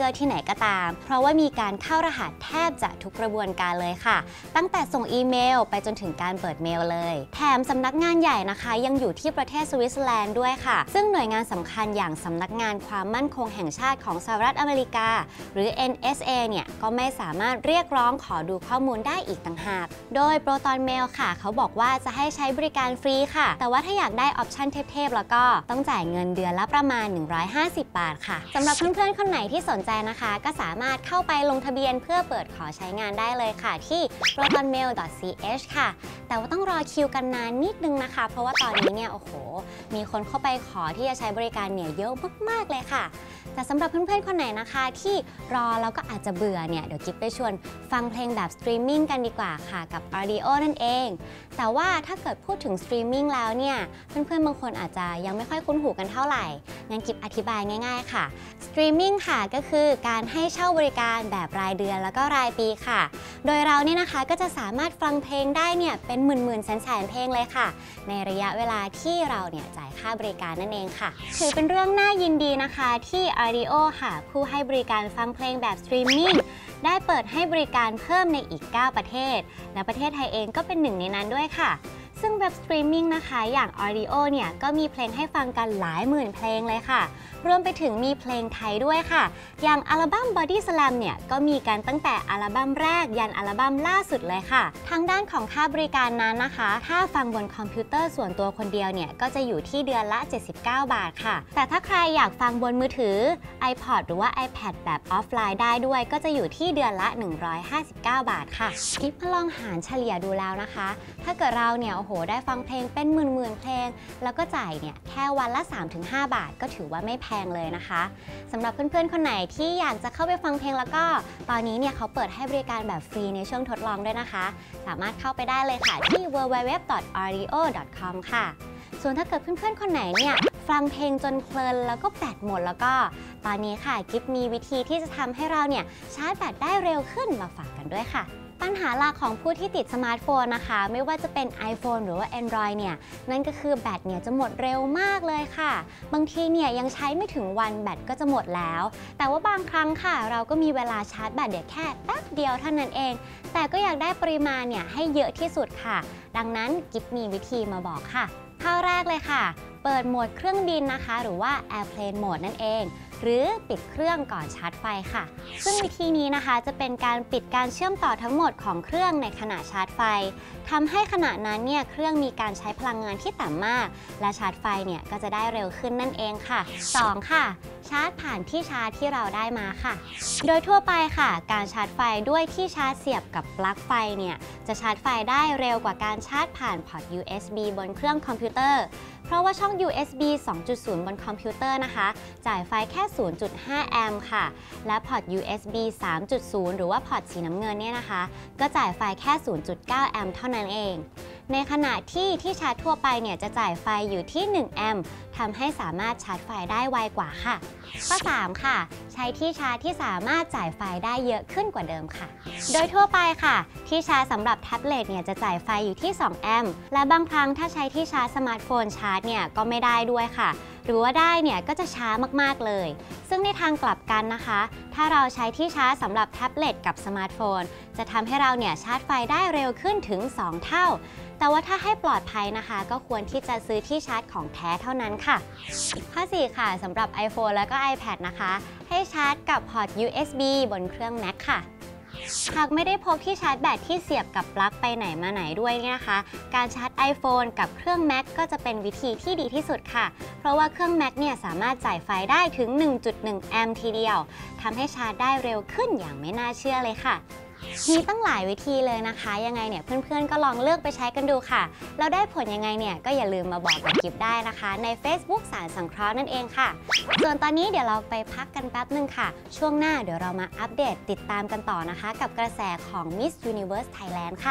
ก็ตามเพราะว่ามีการเข้ารหัสแทบจะทุกกระบวนการเลยค่ะตั้งแต่ส่งอีเมลไปจนถึงการเปิดเมลเลยแถมสำนักงานใหญ่นะคะยังอยู่ที่ประเทศสวิตเซอร์แลนด์ด้วยค่ะซึ่งหน่วยงานสำคัญอย่างสำนักงานความมั่นคงแห่งชาติของสหรัฐอเมริกาหรือ เอ็น เอส เอ เนี่ยก็ไม่สามารถเรียกร้องขอดูข้อมูลได้อีกต่างหากโดย Proton Mail ค่ะเขาบอกว่าจะให้ใช้บริการฟรีค่ะแต่ว่าถ้าอยากได้ออปชั่นเทพๆแล้วก็ต้องจ่ายเงินเดือนละประมาณหนึ่งร้อยห้าสิบบาทค่ะสำหรับเพื่อนๆคนไหนที่สนใจนะคะก็สามารถเข้าไปลงทะเบียนเพื่อเปิดขอใช้งานได้เลยค่ะที่ โปรตอนเมล ดอท ซี เอช ค่ะแต่ว่าต้องรอคิวกันนานนิดนึงนะคะเพราะว่าตอนนี้เนี่ยโอ้โหมีคนเข้าไปขอที่จะใช้บริการเนี่ยเยอะมากๆเลยค่ะแต่สำหรับเพื่อนๆคนไหนนะคะที่รอแล้วก็อาจจะเบื่อเนี่ยเดี๋ยวกิ๊บไปชวนฟังเพลงแบบสตรีมมิ่งกันดีกว่าค่ะกับ Audio นั่นเองแต่ว่าถ้าเกิดพูดถึงสตรีมมิ่งแล้วเนี่ยเพื่อนๆบางคนอาจจะยังไม่ค่อยคุ้นหูกันเท่าไหร่งั้นกิ๊บอธิบายง่ายๆค่ะสตรีมมิ่งค่ะก็คือการให้เช่าบริการแบบรายเดือนแล้วก็รายปีค่ะโดยเราเนี่ยนะคะก็จะสามารถฟังเพลงได้เนี่ยเป็นหมื่นๆแสนๆเพลงเลยค่ะในระยะเวลาที่เราเนี่ยจ่ายค่าบริการนั่นเองค่ะถือเป็นเรื่องน่ายินดีนะคะที่ Audio ค่ะผู้ให้บริการฟังเพลงแบบสตรีมมิ่งได้เปิดให้บริการเพิ่มในอีกเก้าประเทศและประเทศไทยเองก็เป็นหนึ่งในนั้นด้วยค่ะซึ่งเว็บสตรีมมิ่งนะคะอย่าง Audio เนี่ยก็มีเพลงให้ฟังกันหลายหมื่นเพลงเลยค่ะรวมไปถึงมีเพลงไทยด้วยค่ะอย่างอัลบั้ม Body Slam เนี่ยก็มีกันตั้งแต่อัลบั้มแรกยันอัลบั้มล่าสุดเลยค่ะทางด้านของค่าบริการนั้นนะคะถ้าฟังบนคอมพิวเตอร์ส่วนตัวคนเดียวเนี่ยก็จะอยู่ที่เดือนละเจ็ดสิบเก้าบาทค่ะแต่ถ้าใครอยากฟังบนมือถือ iPod หรือว่า iPad แบบออฟไลน์ได้ด้วยก็จะอยู่ที่เดือนละหนึ่งร้อยห้าสิบเก้าบาทค่ะกิ๊บมาลองหารเฉลี่ยดูแล้วนะคะถ้าเกิดเราเนี่ยโอ้โหได้ฟังเพลงเป็นหมื่นๆเพลงแล้วก็จ่ายเนี่ยแค่วันละ สามถึงห้า บาทก็ถือว่าไม่แพงเลยนะคะสำหรับเพื่อนๆคนไหนที่อยากจะเข้าไปฟังเพลงแล้วก็ตอนนี้เนี่ยเขาเปิดให้บริการแบบฟรีในช่วงทดลองด้วยนะคะสามารถเข้าไปได้เลยค่ะที่ ดับเบิลยู ดับเบิลยู ดับเบิลยู ดอท ออดิโอ ดอท คอม ค่ะส่วนถ้าเกิดเพื่อนๆคนไหนเนี่ยฟังเพลงจนเพลินแล้วก็แบตหมดแล้วก็ตอนนี้ค่ะกิ๊บมีวิธีที่จะทำให้เราเนี่ยชาร์จแบตได้เร็วขึ้นมาฝากกันด้วยค่ะปัญหาหลักของผู้ที่ติดสมาร์ทโฟนนะคะไม่ว่าจะเป็น iPhone หรือว่า Android เนี่ยนั่นก็คือแบตเนี่ยจะหมดเร็วมากเลยค่ะบางทีเนี่ยยังใช้ไม่ถึงวันแบตก็จะหมดแล้วแต่ว่าบางครั้งค่ะเราก็มีเวลาชาร์จแบตเดี๋ยวแค่แป๊บเดียวเท่านั้นเองแต่ก็อยากได้ปริมาณเนี่ยให้เยอะที่สุดค่ะดังนั้นกิ๊บมีวิธีมาบอกค่ะข้อแรกเลยค่ะเปิดโหมดเครื่องบินนะคะหรือว่า Airplane Mode นั่นเองหรือปิดเครื่องก่อนชาร์จไฟค่ะซึ่งวิธีนี้นะคะจะเป็นการปิดการเชื่อมต่อทั้งหมดของเครื่องในขณะชาร์จไฟทำให้ขณะนั้นเนี่ยเครื่องมีการใช้พลังงานที่ต่ำมากและชาร์จไฟเนี่ยก็จะได้เร็วขึ้นนั่นเองค่ะสองค่ะชาร์จผ่านที่ชาร์จที่เราได้มาค่ะโดยทั่วไปค่ะการชาร์จไฟด้วยที่ชาร์จเสียบกับปลั๊กไฟเนี่ยจะชาร์จไฟได้เร็วกว่าการชาร์จผ่านพอร์ต ยู เอส บี บนเครื่องคอมพิวเตอร์เพราะว่าช่อง ยู เอส บี สองจุดศูนย์ บนคอมพิวเตอร์นะคะจ่ายไฟแค่ ศูนย์จุดห้า แอมป์ค่ะและพอร์ต ยู เอส บี สามจุดศูนย์ หรือว่าพอร์ตสีน้ำเงินเนี่ยนะคะก็จ่ายไฟแค่ ศูนย์จุดเก้า แอมป์เท่านั้นเองในขณะที่ที่ชาร์จทั่วไปเนี่ยจะจ่ายไฟอยู่ที่หนึ่งแอมป์ทำให้สามารถชาร์จไฟได้ไวกว่าค่ะข้อสามค่ะใช้ที่ชาร์จที่สามารถจ่ายไฟได้เยอะขึ้นกว่าเดิมค่ะโดยทั่วไปค่ะที่ชาร์จสำหรับแท็บเล็ตเนี่ยจะจ่ายไฟอยู่ที่สองแอมป์และบางครั้งถ้าใช้ที่ชาร์จสมาร์ทโฟนชาร์จเนี่ยก็ไม่ได้ด้วยค่ะหรือว่าได้เนี่ยก็จะช้ามากๆเลยซึ่งในทางกลับกันนะคะถ้าเราใช้ที่ชาร์จสำหรับแท็บเล็ตกับสมาร์ทโฟนจะทำให้เราเนี่ยชาร์จไฟได้เร็วขึ้นถึงสองเท่าแต่ว่าถ้าให้ปลอดภัยนะคะก็ควรที่จะซื้อที่ชาร์จของแท้เท่านั้นค่ะข้อสี่ค่ะสำหรับ iPhone แล้วก็ iPad นะคะให้ชาร์จกับพอร์ต ยู เอส บี บนเครื่อง Mac ค่ะหากไม่ได้พกที่ชาร์จแบตที่เสียบกับปลั๊กไปไหนมาไหนด้วยนะคะการชาร์จ iPhone กับเครื่อง Mac ก็จะเป็นวิธีที่ดีที่สุดค่ะเพราะว่าเครื่อง Mac เนี่ยสามารถจ่ายไฟได้ถึง หนึ่งจุดหนึ่ง แอมป์ทีเดียวทำให้ชาร์จได้เร็วขึ้นอย่างไม่น่าเชื่อเลยค่ะมีตั้งหลายวิธีเลยนะคะยังไงเนี่ยเพื่อนๆก็ลองเลือกไปใช้กันดูค่ะแล้วได้ผลยังไงเนี่ยก็อย่าลืมมาบอกกับกิ๊บได้นะคะใน Facebook สารสังเคราะห์นั่นเองค่ะส่วนตอนนี้เดี๋ยวเราไปพักกันแป๊บนึงค่ะช่วงหน้าเดี๋ยวเรามาอัปเดตติดตามกันต่อนะคะกับกระแสของ Miss Universe Thailand ค่ะ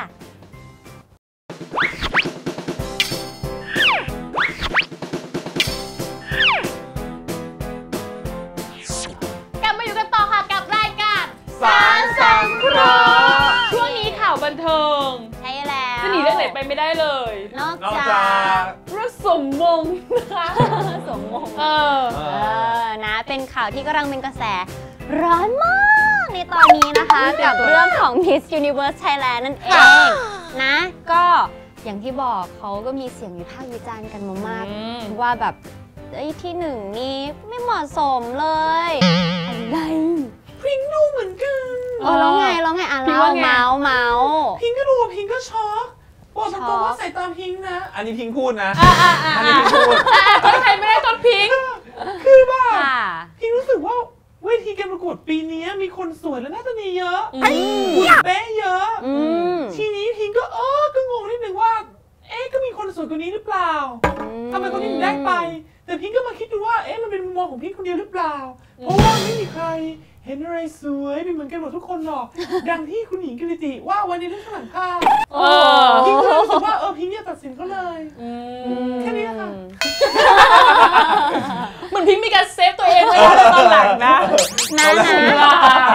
สารสังเคราะห์ช่วงนี้ข่าวบันเทิงใช่แล้วจะหนีเรื่องไหนไปไม่ได้เลยนอกจากพระสมมงนะคะสมมงเออเออนะเป็นข่าวที่กำลังเป็นกระแสร้อนมากนี้นะคะกับเรื่องของ Miss Universe Thailand นั่นเองนะก็อย่างที่บอกเขาก็มีเสียงวิพากษ์วิจารณ์กันมามากว่าแบบไอ้ที่หนึ่งนี่ไม่เหมาะสมเลยอะไรพริ้งดูเหมือนกันเออแล้วไงแล้วไงอ่ะเล่าเมาส์เมาส์พิงก็ดูพิงก็ช็อกบอกตรงๆว่าใส่ตามพิงนะอันนี้พิงพูดนะอ่าอ่าอ่าอันนี้พิงพูดก็ใครไม่ได้ต้นพิงคือแบบค่ะพิงรู้สึกว่าเวทีการประกวดปีนี้มีคนสวยและน่าจะดีเยอะอืมหุ่นเป๊ะเยอะอืมทีนี้พิงก็เออก็งงนิดนึงว่า เอ๊ะก็มีคนสวยกว่านี้หรือเปล่าทำไมคนนี้ถึงได้ไป แต่พิงก็มาคิดดูว่าเอ๊ะมันเป็นมุมมองของพิงคนเดียวหรือเปล่า เพราะว่าไม่มีใครเห็นอะไรสวยเป็นเหมือนกันหมดทุกคนหรอก ดังที่คุณหญิงกิรติว่าวันนี้เรื่องข้างหลังภาพเออพิงก็เลยรู้สึกว่าเออพิงเนี่ยตัดสินเขาเลยอืมแค่นี้ค่ะเหมือนพิงมีการเซฟตัวเองไว้ในตอนหลังนะนะนะ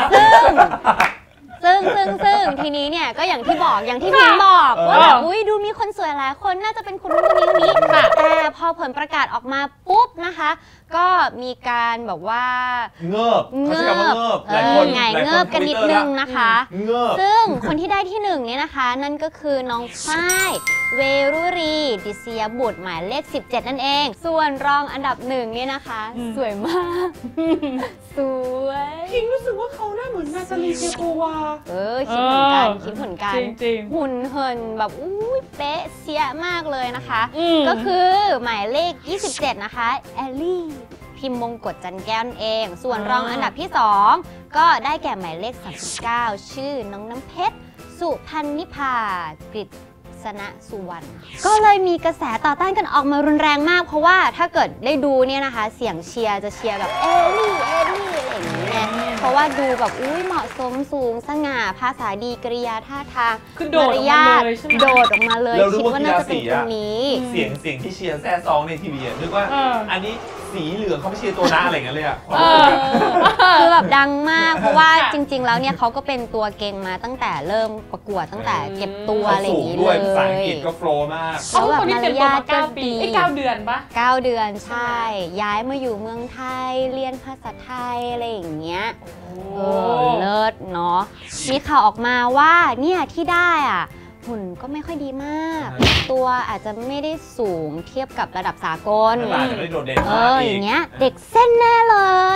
ซึ่งซึ่งซึ่งทีนี้เนี่ยก็อย่างที่บอกอย่างที่พิงบอกว่าแบบอุ้ยดูมีคนสวยหลายคนน่าจะเป็นคนนู้นคนนี้คนนี้แต่พอผลประกาศออกมาปุ๊บนะคะ ก็มีการแบบว่าเงิบเงเขาใช้ิคำว่าบเงิบเอหลายคอน ไงหลายคเงิบกันนิดนึงนะคะเงิบซึ่งคนที่ได้ที่หนึ่งเนี่ยนะคะ นั่นก็คือน้องฝ้ายเวรุรีดิเซียบุตรหมายเลขสิบเจ็ดนั่นเอง ส่วนรองอันดับหนึ่งเนี่ยนะคะ สวยมาก สวยพิงรู้สึกว่าเขาหน้าเหมือนนาตาลีเจโกวาเออคิดเหมือนกันคิดเหมือนกันจริงหุ่นเหินแบบอุ้ยเป๊ะเสียมากเลยนะคะอืมก็คือหมายเลขยี่สิบเจ็ดนะคะแอลลี่พิมพ์มงกฎจันแก้วนั่นเอง ส่วนรองอันดับที่สองก็ได้แก่หมายเลขสามสิบเก้าชื่อน้องน้ำเพชรสุพันนิพากฤษณสุวรรณก็เลยมีกระแสต่อต้านกันออกมารุนแรงมาก เพราะว่าถ้าเกิดได้ดูเนี่ยนะคะ เสียงเชียร์จะเชียร์แบบเอลี่เอลี่อะไรอย่างนี้ไงเพราะว่าดูแบบอุ้ยเหมาะสมสูงสง่าภาษาดีกริยาท่าทางคือโดดออกมาเลยใช่ไหมโดดออกมาเลยเรารู้คิดว่าน่าจะเป็นว่ากีฬาสีคอะนนี้เสียงเสียงที่เชียร์แซ่ซองในทีวีอะนึกว่าเอออัอันนี้สีเหลืองเขาไม่เชียร์ตัวน้าอะไรอย่างเงี้ยเลยอะความเอรู้สึกออะคือแบบดังมาก เพราะว่าค่ะจริง ๆ แล้วเนี่ยเขาก็เป็นตัวเก่งมาตั้งแต่เริ่มประกวดตั้งแต่เก็บตัวเขาอะไรอสูย่างงนี้ด้เลวยยภาษาอังกฤษก็โฟล์มากเขาเป็นคนที่เต็มตัวมาเก้าปีดีไอ้เก้าเดือนปะเก้าเดือนใช่ ย้ายมาอยู่เมืองไทยเรียนภาษาไทยอะไรอย่างเงี้ยเออเลิศเนาะมีข่าวออกมาว่าเนี่ยที่ได้อ่ะหุ่นก็ไม่ค่อยดีมาก ตัวอาจจะไม่ได้สูงเทียบกับระดับสากลหน้าตาจะไม่โดดเด่นเอมากออีอก ย่างเงี้ยเด็กเส้นแน่เลย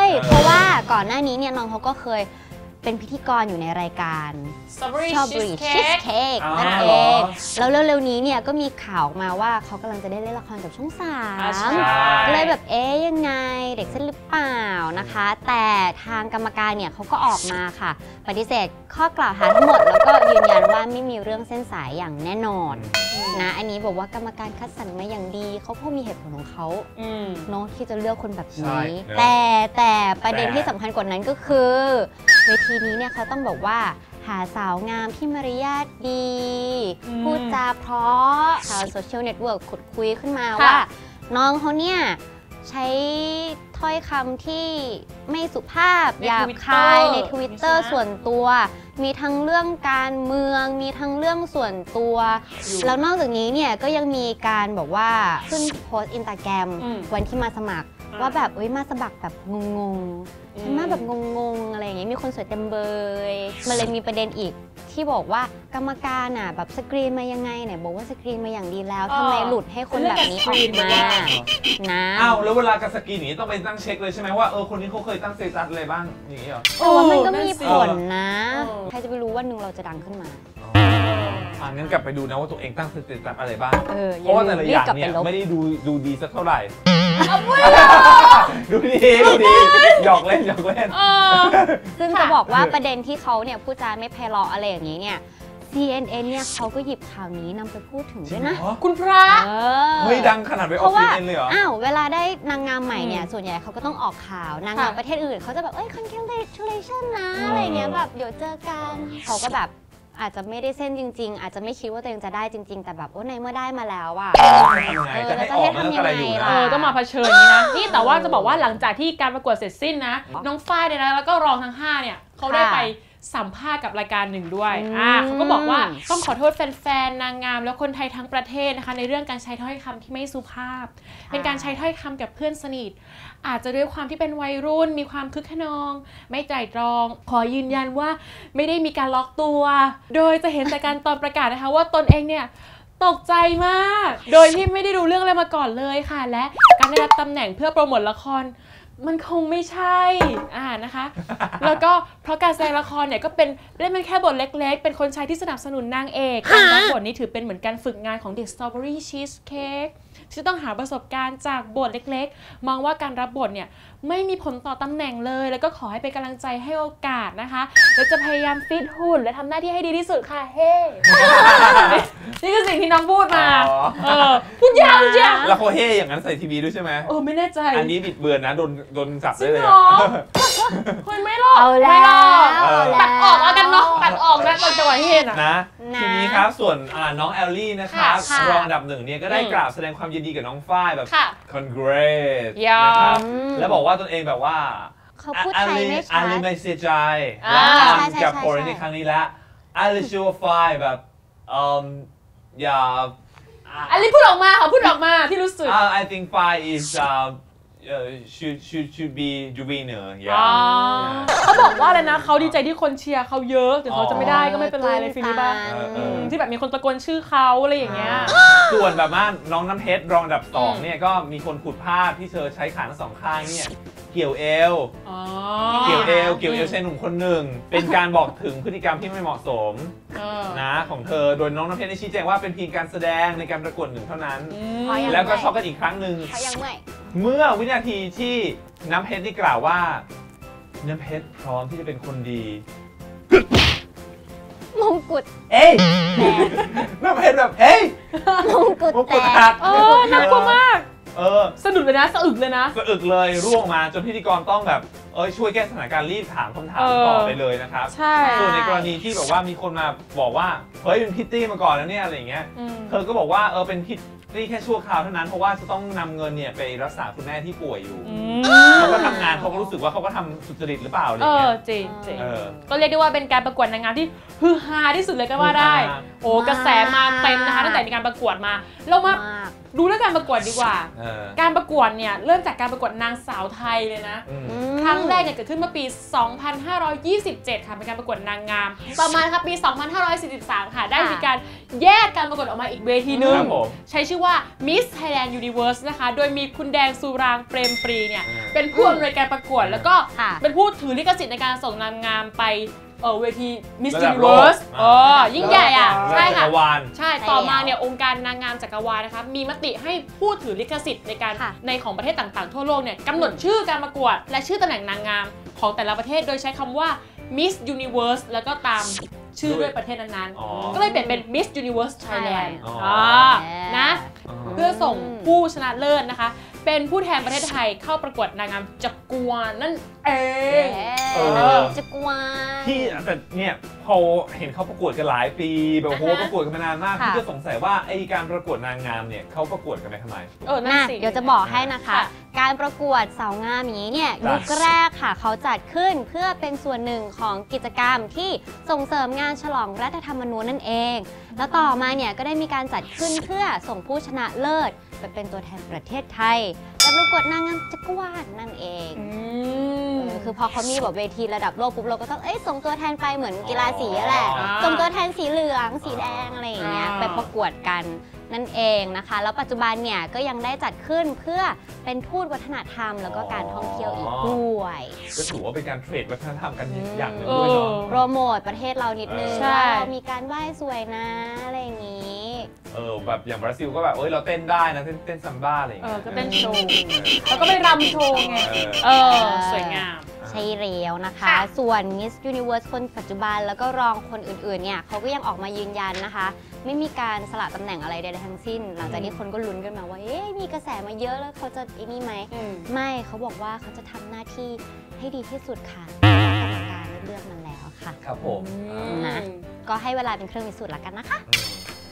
เออเพราะว่าก่อนหน้านี้เนี่ยน้องเขาก็เคยเป็นพิธีกรอยู่ในรายการ Strawberry ชอบรีชีส Cheesecake เค้กอ๋อนั่นเหเอรอง แล้วเร็วๆนี้เนี่ยก็มีข่าวออกมาว่าเขากำลังจะได้เล่นละครกับช่องสาอ่าม ใช่ก็เลยแบบเอ๊ยยังไงเด็กเส้นหรือเปล่านะคะ แต่ทางกรรมการเนี่ยเขาก็ออกมาค่ะ ปฏิเสธข้อกล่าวหาทั้งหมด แล้วก็ยืนยันว่าไม่มีเรื่องเส้นสายอย่างแน่นอนนะอันนี้บอกว่ากรรมการคัดสรรมาอย่างดีเขาก็มีเหตุผลของเขาอืมเนาะที่จะเลือกคนแบบใช่นี้เนอะแต่แต่ประเด็นแต่ที่สำคัญกว่านั้นก็คือเวทีนี้เนี่ยเขาต้องบอกว่าหาสาวงามที่มารยาทดีอืมพูดจาเพราะชาวโซเชียลเน็ตเวิร์กขุดคุยขึ้นมาค่ะว่า น้องเขาเนี่ยใช้ถ้อยคำที่ไม่สุภาพในหยาบ Twitter คายในทวิตเตอร์ใช่ไหมส่วนตัว มีทั้งเรื่องการเมือง มีทั้งเรื่องส่วนตัว แล้วนอกจากนี้เนี่ยก็ยังมีการบอกว่าขึ้นโพสต์อินสตาแกรมอืมวันที่มาสมัครอ่าว่าแบบเอ้ยมาสมัครแบบงงๆฉันมาแบบงงๆอะไรอย่างเงี้ยมีคนสวยเต็มเบยมันเลยมีประเด็นอีกที่บอกว่ากรรมการอ่ะแบบสกรีนมายังไงเนี่ยบอกว่าสกรีนมาอย่างดีแล้วทำไมหลุดให้คนแบบนี้ออกมานะอ้าวแล้วเวลาการสกรีนอย่างนี้ต้องไปตั้งเช็คเลยใช่ไหมว่าเออคนนี้เขาเคยตั้งสเตตัสอะไรบ้างอย่างนี้เหรอแต่ว่ามันก็มีนั่นสิผลนะเออใครจะไปรู้ว่าหนึ่งเราจะดังขึ้นมาอ่างั้นกลับไปดูนะว่าตัวเองตั้งสเตตัสอะไรบ้างเออเพราะว่าแต่ละอย่างรีบกลับเนี่ไปยลบไม่ได้ดูดูดีสักเท่าไหร่ ดูดีดูดีหยอกเล่นหยอกเล่นเออซึ่งค่ะจะบอกว่าประเด็นที่เขาเนี่ยพูดจาไม่ไพเราะอะไรอย่างนี้เนี่ย ซี เอ็น เอ็น เนี่ยเขาก็หยิบข่าวนี้นำไปพูดถึงด้วยนะคุณพระเออเฮ้ยดังขนาดไปอเพอกราะซีว่าเอ็นเลยเหรออ้าวเวลาได้นางงามใหม่เนี่ยอืมส่วนใหญ่เขาก็ต้องออกข่าวนางงามค่ะประเทศอื่นเขาจะแบบเอ้ย congratulation นะอืมอะไรเงี้ยแบบเดี๋ยวเจอกันเขาก็แบบอาจจะไม่ได้เส้นจริง ๆ อาจจะไม่คิดว่าตัวเองจะได้จริง ๆ แต่แบบโอ้ในเมื่อได้มาแล้วอะทำยังไงเออจะให้ออกมันก็อะไรอยู่แล้วจะให้ทำยังไงนะล่ะเออต้องมาเผชิญอย่างนี้นะ นี่แต่ว่าจะบอกว่าหลังจากที่การประกวดเสร็จสิ้นนะ น้องฝ้ายเนี่ยนะแล้วก็รองทั้งห้าเนี่ยเขาได้ไปสัมภาษณ์กับรายการหนึ่งด้วยอ่าเขาก็บอกว่าต้องขอโทษแฟนๆนางงามแล้วคนไทยทั้งประเทศนะคะในเรื่องการใช้ถ้อยคำที่ไม่สุภาพเป็นการใช้ถ้อยคำกับเพื่อนสนิทอาจจะด้วยความที่เป็นวัยรุ่นมีความคึกขนองไม่ไตร่ตรองขอยืนยันว่าไม่ได้มีการล็อกตัวโดยจะเห็นจากการตอนประกาศนะคะว่าตนเองเนี่ยตกใจมากโดยที่ไม่ได้ดูเรื่องอะไรมาก่อนเลยค่ะและการได้รับตำแหน่งเพื่อโปรโมทละครมันคงไม่ใช่อ่านะคะ แล้วก็เพราะการแสดงละครเนี่ยก็เป็นเล่นเป็นแค่บทเล็กๆเป็นคนใช้ที่สนับสนุนนางเอกการรับบทนี้ถือเป็นเหมือนการฝึกงานของเด็ก Strawberry Cheesecake ที่ต้องหาประสบการณ์จากบทเล็กๆมองว่าการรับบทเนี่ยไม่มีผลต่อตำแหน่งเลยแล้วก็ขอให้เป็นกำลังใจให้โอกาสนะคะแล้วจะพยายามฟิตหุ่นและทำหน้าที่ให้ดีที่สุดค่ะเฮ้ นี่คือสิ่งที่น้องพูดมาเออพูดยาวจ้ะแล้วเขาเฮ่อย่างนั้นใส่ทีวีด้วยใช่ไหมเออไม่แน่ใจอันนี้บิดเบือนนะโดนโดนจับจริได้งเลยเหรอะอคุณไม่รอดเอาแล้ไม่วรอดเอาแล้วตัดออกแล้วกันเนาะตัดออกแล้วตอนจังหวะที่เห็นอ่ะนะนะทีนี้ครับส่วนอ่าน้องแอลลี่นะครับค่ะรองอันดับหนึ่งเนี่ยก็ได้อืมกล่าวแสดงความยินดีกับน้องฝ้ายแบบค่ะ congrats ยอมนะครับแล้วบอกว่าตนเองแบบว่าเขาพูดไทยไม่ชัอาดลีไม่เสียใจอ่าและใช่ทำใช่กับใช่โปรในครั้งนี้แล้วอาลีชัวฝ้ายแบบอืมอย่าอันนี้พูดออกมาค่ะพูดออกมาที่รู้สึก Uh, I think Fai is uh, uh, should should should be the winner. อ๋อ Yeah. เขาบอกว่าอะไรนะเขาดีใจที่คนเชียร์เขาเยอะถึงเขาจะไม่ได้ก็ไม่เป็นไรเลยฟิลิปป่ะเออเออที่แบบมีคนตะโกนชื่อเขาอะไรอย่างเงี้ยส่วนแบบว่าน้องน้ำเพชรรองอันดับสองอืมเนี่ยก็มีคนขุดภาพที่เธอใช้ขาทั้งสองข้างเนี่ยเกี่ยวเอวอ๋อเกี่ยวเอวเกี่ยวเอวชายหนุ่มคนหนึ่ง เป็นการบอกถึงพฤติกรรมที่ไม่เหมาะสมเออนะของเธอโดยน้องน้ำเพชรได้ชี้แจงว่าเป็นเพียงการแสดงในการประกวดหนึ่งเท่านั้นอืขอมอย่างแล้วก็ช็อกกันอีกครั้งหนึ่งเขายังไม่เมื่อวินาทีที่น้ำเพชรได้กล่าวว่าน้ำเพชรพร้อมที่จะเป็นคนดีมงกุฎเอ้ยน้ำเพชรแบบเฮ้ยมงกุฎมงแตกุฎกหักเออน่ากลัวมากเออสะดุดเลยนะสะอึกเลยนะสะอึกเลยร่วงมาจนพิธีกรต้องแบบเอ้ยช่วยแก้สถานการณ์รีบถามคำถามเออต่อไปเลยนะครับใช่ส่วนในกรณีที่แบบว่ามีคนมาบอกว่าเฮ้ยเป็นพิตตี้มาก่อนแล้วเนี่ยอะไรอย่างเงี้ยอืมเธอก็บอกว่าเออเป็นพิตตี้แค่ชั่วคราวเท่านั้นเพราะว่าจะต้องนำเงินเนี่ยไปรักษาคุณแม่ที่ป่วยอยู่อืมเขาก็ทำงานเขาก็รู้สึกว่าเขาก็ทำสุจริตหรือเปล่าอะไรอเอย่าง อเงี้ยจริงจริงเออก็เรียกได้ว่าเป็นการประกวดนางงามที่ฮือฮาที่สุดเลยก็ว่าได้ฮือฮาโอ้กระแสมาเต็มนะคะตั้งแต่มีการประกวดมาเรามามากดูเรื่องการประกวดดีกว่าเออการประกวดเนี่ยเริ่มจากการประกวดนางสาวไทยเลยนะอืมอืมครั้งแรกเนี่ยเกิดขึ้นเมื่อปี สองพันห้าร้อยยี่สิบเจ็ด ค่ะ เป็นการประกวดนางงาม ต่อมาค่ะปี สองพันห้าร้อยสี่สิบสาม ค่ะ ได้มีการแยกการประกวดออกมาอีกเวทีหนึงครับผมใช้ชื่อว่า Miss Thailand Universe นะคะ โดยมีคุณแดงสุรางเปรมปรีเนี่ยอืมเป็นผู้อำนวยการประกวด แล้วก็ค่ะเป็นผู้ถือลิขสิทธิ์ในการส่งนางงามไปเออเวที Miss ระดับโลก Universe เอออ่ายิ่ยิ่งใหญ่อ่ะระดับใช่ค่ะจักรวาลใช่ ต่อมาเนี่ยองค์การนางงามจักรวาลนะคะ มีมติให้ผู้ถือลิขสิทธิ์ในการค่ะในของประเทศต่างๆ ทั่วโลกเนี่ยกำหนดชื่อการประกวด และชื่อตำแหน่งนางงามของแต่ละประเทศโดยใช้คำว่า Miss Universe แล้วก็ตามชื่อด้วยประเทศนั้นอ๋อๆ ก็เลยเปลี่ยนเป็น Miss Universe Thailand อ๋ออ่านะอ๋อเพื่อส่งผู้ชนะเลิศนะคะ เป็นผู้แทนประเทศไทยเข้าประกวดนางงามจักรวาลนั่นเองเอเอออจะกวาที่แต่เนี่ยพอเห็นเขาประกวดกันหลายปีแบบโอ้โหอ่าฮะประกวดกันมานานมากค่ะพี่ก็สงสัยว่าไอการประกวดนางงามเนี่ยเขาประกวดกันไปทำไมเออนั่นน่ะสิเดี๋ยวจะบอกให้นะคะค่ะการประกวดสาวงามอย่างนี้เนี่ยจ้ะยุคแรกค่ะ เขาจัดขึ้นเพื่อเป็นส่วนหนึ่งของกิจกรรมที่ส่งเสริมงานฉลองรัฐธรรมนูญนั่นเอง แล้วต่อมาเนี่ยก็ได้มีการจัดขึ้นเพื่อส่งผู้ชนะเลิศไปเป็นตัวแทนประเทศไทยและประกวดนางงามจักรวาลนั่นเองอืเอมอคือพอเขามีแบบเวทีระดับโลกปุ๊บเราก็ต้องเอ้ยส่งตัวแทนไปเหมือนกีฬาสีอะแหละอ๋อส่งตัวแทนสีเหลืองสีแดงอะไรอย่างเงี้ยอ๋อไปประกวดกันนั่นเองนะคะ แล้วปัจจุบันเนี่ยก็ยังได้จัดขึ้นเพื่อเป็นทูตวัฒนธรรมแล้วก็การท่องเที่ยวอีกด้วยก็ถือว่าเป็นการเทรดวัฒนธรรมกันอืมอย่างหนึ่งเอด้วยอเนาะโปรโมทประเทศเรานิดนึงเออใช่ว่าเรามีการไหว้สวยนะอะไรอย่างงี้เออแบบอย่างบราซิลก็แบบเอ้ยเราเต้นได้นะเต้นเต้นซัมบ้าอะไรอย่างเอเงี้อย ก็เต้นโชว์เออแล้วก็ไปรำโชว์ไงเออเออ สวยงามใช่แล้วนะคะค่ะส่วน Miss Universe คนปัจจุบันแล้วก็รองคนอื่นๆ เนี่ยเขาก็ยังออกมายืนยันนะคะ ไม่มีการสละตำแหน่งอะไรใดๆทั้งสิ้น หลังจากที่คนก็ลุ้นกันมาว่า เอ๊ะ มีกระแสมาเยอะแล้วเขาจะไอ้นี่ไหมอืมไม่เขาบอกว่าเขาจะทำหน้าที่ให้ดีที่สุดค่ะกรรมการได้เลือกมันแล้วค่ะครับผมอือ่ามนะ ก็ให้เวลาเป็นเครื่องพิสูจน์ละกันนะคะอืม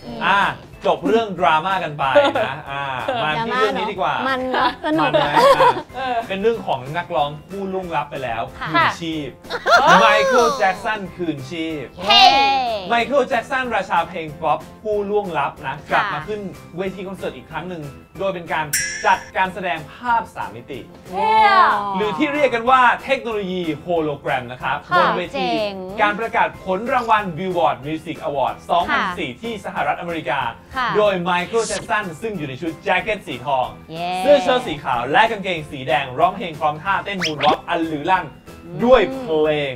อ่าจบเรื่องดราม่ากันไปนะอ่ามาที่เรื่องนี้ดีกว่ามันเนาะสนุมักนนะอ่ะเป็นเรื่องของนักร้องผู้ล่วงลับไปแล้วค่ะคืนชีพไมเคิลแจ็คสันคืนชีพเฮ้ไมเคิลแจ็คสันราชาเพลงป๊อปผู้ล่วงลับนะกลับมาขึ้นเวทีคอนเสิร์ตอีกครั้งหนึ่งโดยเป็นการจัดการแสดงภาพสามมิติเท่อะหรือที่เรียกกันว่าเทคโนโลยีโฮโลแกรมนะครับบค่ะนเวทีเจ๋งการประกาศผลรางวัล Billboard Music Award สองพันสี่ ที่สหรัฐอเมริกาค่ะโดยไมเคิลแจ็คสันซึ่งอยู่ในชุดแจ็คเก็ตสีทองเย้เสื้อเชิ้ตสีขาวและกางเกงสีแดงร้องเพลงพร้อมท่าเต้นมูนวอล์กอันลือลั่นด้วยเพลง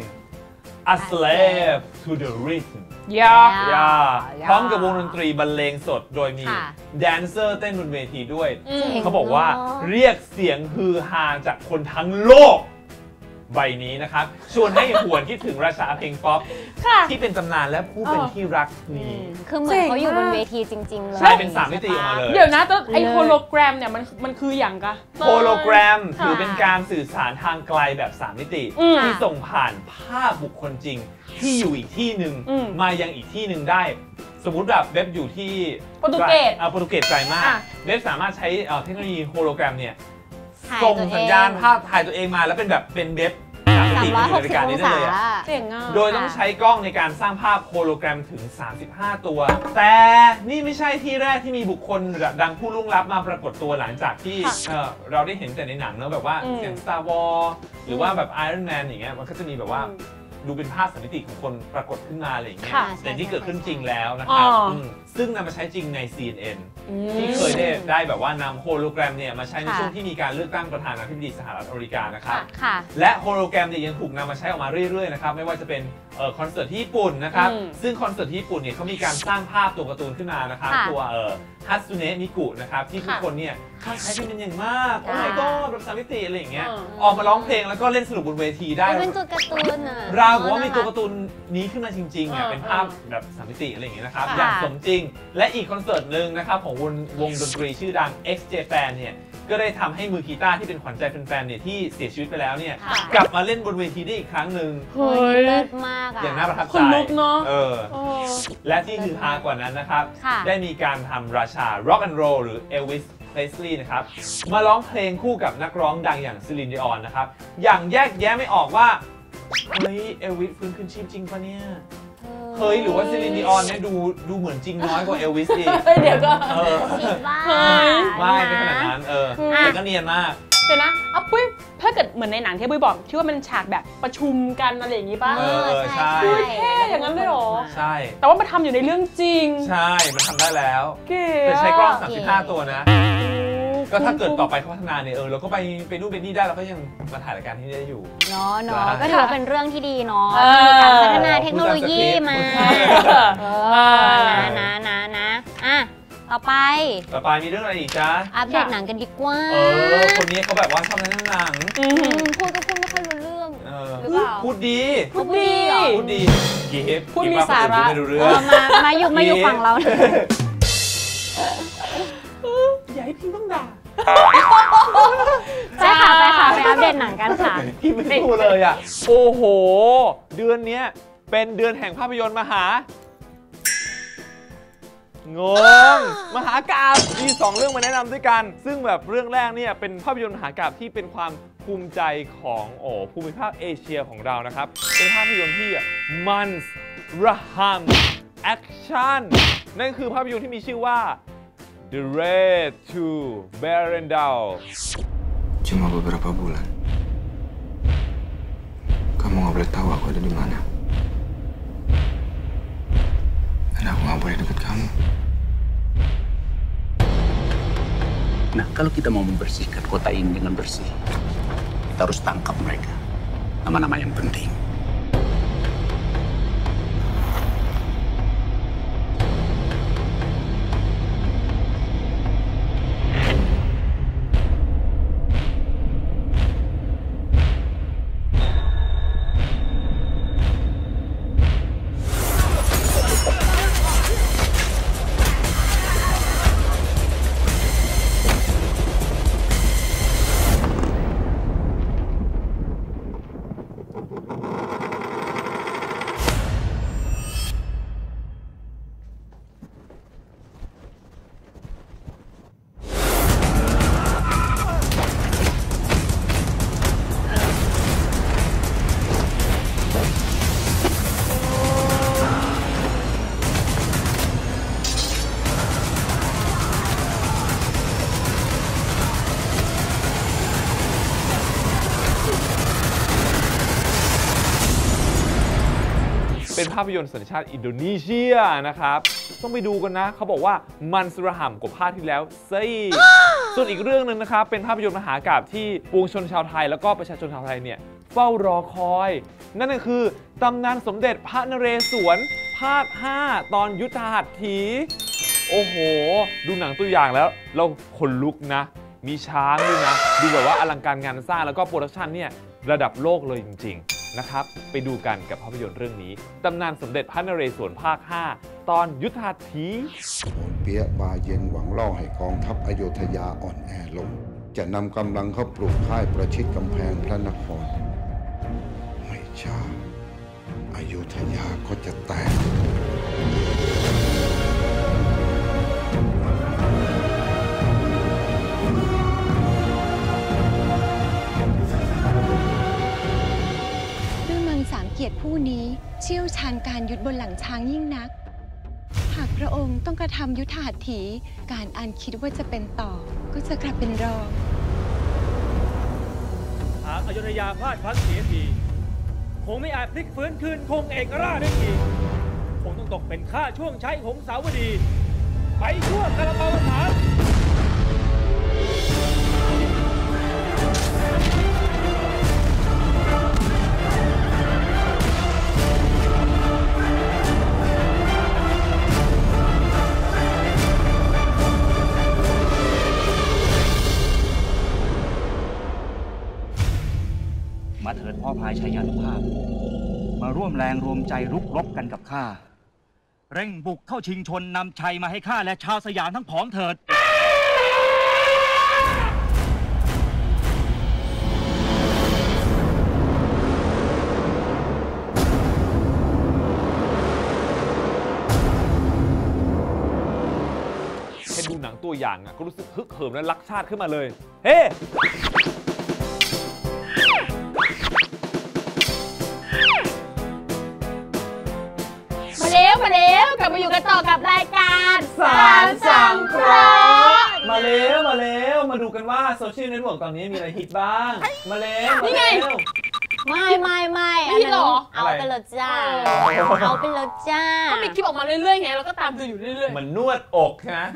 A Slave to the Rhythm ยายาพร้อมกับวงดนตรีบรรเลงสดโดยมีค่ะแดนเซอร์เต้นบนเวทีด้วยอืมเขาบอกว่าเรียกเสียงฮือฮาจากคนทั้งโลกใบนี้นะครับ ชวนให้หวนคิดถึงราชาเพลงป๊อปค่ะที่เป็นตำนานและผู้เป็นที่รักอืนี้มคือเหมือนเขาอยู่บนเวทีจริง ๆ เลยใช่เป็นสามมิติออกมาเลยเดี๋ยวนะแต่ไอเลยโฮโลแกรมเนี่ยมันมันคืออย่างกะโฮโลแกรมค่ะถือเป็นการสื่อสารทางไกลแบบสามมิติอืมที่ส่งผ่านภาพบุคคลจริง ที่อยู่อีกที่หนึ่งอืมมายังอีกที่หนึ่งได้ สมมุติแบบเว็บอยู่ที่โปรตุเกสอ่าโปรตุเกสไกลมากอ่ะเว็บสามารถใช้เอ่อเทคโนโลยีโฮโลแกรมเนี่ยถ่ายส่งตัวเองสัญญาณภาพถ่ายตัวเองมาแล้วเป็นแบบเป็นเว็บสามมิสามติร้อยอหยู่กในสิบการอนี้งได้ศาเลยอะเจ๋งอ่ะโดยต้องใช้กล้องในการสร้างภาพโฮโลแกรมถึง สามสิบห้า ตัว แต่นี่ไม่ใช่ที่แรกที่มีบุคคลดังผู้ล่วงลับมาปรากฏตัวหลังจากที่ค่ะเอ่อเราได้เห็นแต่ในหนังเนอะแบบว่าอืมอย่าง Star Wars หรือว่าแบบ Iron Man อย่างเงี้ยมันก็จะมีแบบว่าอืมดูเป็นภาพสามมิติของคนปรากฏขึ้นมาอะไรอย่างเงี้ยค่ะแต่ที่เกิดขึ้นจริงแล้วนะครับอ๋ออืมซึ่งนำมาใช้จริงใน ซี เอ็น เอ็นอืมที่เคยได้ได้แบบว่านำโฮโลแกรมเนี่ยมาใช้ในค่ะช่วงที่มีการเลือกตั้งประธานาธิบดีสหรัฐอเมริกานะครับค่ะและโฮโลแกรมเนี่ยยังถูกนำมาใช้ออกมาเรื่อยๆนะครับไม่ว่าจะเป็นเอ่อคอนเสิร์ตที่ญี่ปุ่นนะครับอืมซึ่งคอนเสิร์ตที่ญี่ปุ่นเนี่ยเขามีการสร้างภาพตัวการ์ตูนขึ้นมานะครับค่ะตัวเอ่อฮัตสึเนะมิกุนะครับที่ทุกค่ะคนเนี่ยคาดใช้กันเป็นอย่างมากโอ้ my ค่ะ god แบบสามมิติอะไรอย่างเงี้ยอืมออกมาร้องเพลงแล้วก็เล่นสนุกบนเวทีได้เป็นตัวการ์ตูนอ่ะราวกับว่ามีตัวการ์ตูนนี้ขึ้นมาจริงๆเนี่ยเออเป็นภาพแบบสามมิติอะไรอย่างเงี้ยนะครับค่ะอย่างสมจริง และอีกคอนเสิร์ตหนึ่งนะครับของวงวงดนตรีชื่อดัง X Japan เนี่ยก็ได้ทำให้มือกีตาร์ที่เป็นขวัญใจแฟนๆเนี่ยที่เสียชีวิตไปแล้วเนี่ยค่ะกลับมาเล่นบนเวทีได้อีกครั้งหนึ่งเฮ้ยเลิศมากอ่ะอย่างน่าประทับใจคนลุกเนอะเออโอ้และที่ฮือฮากว่านั้นนะครับค่ะได้มีการทำราชา Rock and Roll หรือ Elvis Presley นะครับ มาร้องเพลงคู่กับนักร้องดังอย่างซิลินดิออนนะครับ อย่างแยกแยะไม่ออกว่า เฮ้ย เอลวิสฟื้นคืนชีพจริงปะเนี่ย เฮ้ย หรือว่าซิลินดิออนเนี่ยดูดูเหมือนจริงน้อยกว่าเอลวิสอีกเฮ้ยเดี๋ยวก็เออคิดว่าเฮ้ยไม่ไม่ขนาดนั้นเอออ่ะแต่ก็เนียนมากเดี๋ยวนะอ่ะปุ้ยถ้าเกิดเหมือนในหนังที่ปุ้ยบอกที่ว่ามันฉากแบบประชุมกันอะไรอย่างงี้ป่ะเออใช่อุ๊ยเท่อย่างนั้นเลยเหรอใช่แต่ว่ามาทำอยู่ในเรื่องจริงใช่ มันทำได้แล้วเก๋แต่ใช้กล้องสามสิบห้าเก๋ตัวนะ ก็ถ้าเกิดต่อไปเขาพัฒนาเนี่ยเออเราก็ไปไปนู่นไปนี่ได้เราก็ยังมาถ่ายรายการที่นี่ได้อยู่เนาะเนาะใช่ก็ถือว่าเป็นเรื่องที่ดีเนาะเออมีการพัฒนาเทคโนโลยีมาเอเอออนะนะนะนะอ่ะต่อไปต่อไปมีเรื่องอะไรอีกจ๊ะอัปเดตหนังกันดีกว่าเออ คนนี้เขาแบบว่าชอบเล่นหนังอือืมมพูดก็พูดไม่ค่อยรู้เรื่องเออหรือเปล่าพูดดีพูดดีเหรอพูดดีกีฟพูดมีกิ๊บว่สาระคนอื่นพูดไม่รู้เรื่เอองอมามาอยู่มาอยู่ฝั่งเราเนี่ยอย่าให้พี่ต้องด่าไปค่ะไปค่ะไปอัปเดตหนังกันค่ะพี่ไม่พูดเลยอ่ะ โอ้โห เดือนเนี้ยเป็นเดือนแห่งภาพยนตร์มหา งง มหากาพย์มีสองเรื่องมาแนะนำด้วยกัน ซึ่งแบบเรื่องแรกเนี่ยเป็นภาพยนตร์มหากาพย์ที่เป็นความภูมิใจของโอ้ภูมิภาคเอเชียของเรานะครับ เป็นภาพยนตร์ที่มันระหัมแอคชั่นนั่นคือภาพยนตร์ที่มีชื่อว่า The Raid to Berendau Cuma beberapa bulan. Kamu nggak boleh tahu aku ada di mana. Dan aku nggak boleh deket kamu. Nah, kalau kita mau membersihkan kota ini dengan bersih, kita harus tangkap mereka. Nama-nama yang penting. เป็นภาพยนตร์สัญชาติอินโดนีเซียนะครับต้องไปดูกันนะเขาบอกว่ามันสระห่ำกว่าภาคที่แล้วซิส่วนอีกเรื่องหนึ่งนะครับเป็นภาพยนตร์มหากาพย์ที่ปวงชนชาวไทยแล้วก็ประชาชนชาวไทยเนี่ยเฝ้ารอคอยนั่นก็คือตำนานสมเด็จพระนเรศวรภาคห้าตอนยุทธหัตถีโอ้โหดูหนังตัวอย่างแล้วเราขนลุกนะมีช้างด้วยนะดูแบบว่าอลังการงานสร้างแล้วก็โปรดักชันเนี่ยระดับโลกเลยจริงๆนะครับไปดูกันกับภาพยนตร์เรื่องนี้ตำนานสมเด็จพระนเรศวรภาคห้าตอนยุทธหัตถีเปียบาเย็นหวังล่อให้กองทัพอโยธยาอ่อนแอลงจะนำกำลังเข้าปลุกค่ายประชิดกำแพงพระนครไม่ช้าอโยธยาก็จะแตกสามเกียรติผู้นี้เชี่ยวชาญการยุทธบนหลังช้างยิ่งนักหากพระองค์ต้องกระทำยุทธหัตถีการอันคิดว่าจะเป็นต่อก็จะกลับเป็นรองหากอยุธยาพลาดพลั้งเสียทีคงไม่อาจพลิกฟื้นคืนคงเอกราชได้อีกคงต้องตกเป็นข้าช่วงใช้หงสาวดีไปชั่วกระเป๋าฐานมาเถิดพ่อพายชัยยานุภาพมาร่วมแรงรวมใจรุกรบกันกับข้าเร่งบุกเข้าชิงชนนำชัยมาให้ข้าและชาวสยามทั้งผองเถิดแค่ดูหนังตัวอย่างอ่ะก็รู้สึกฮึกเหิมและรักชาติขึ้นมาเลยเฮ้มาเร็วมาเร็วกลับมาอยู่กันต่อกับรายการสารสังเคราะห์มาเร็วมาเร็วมาดูกันว่าโซเชียลเน็ตเวิร์กตอนนี้มีอะไรฮิตบ้างมาเร็วมาเร็วไม่ไม่ไม่อันนั้นเอาไปเลยจ้าเอาไปเลยจ้าก็มีคลิปออกมาเรื่อยๆไงเราก็ตามดูอยู่เรื่อยๆเหมือนนวดอกใช่ไหม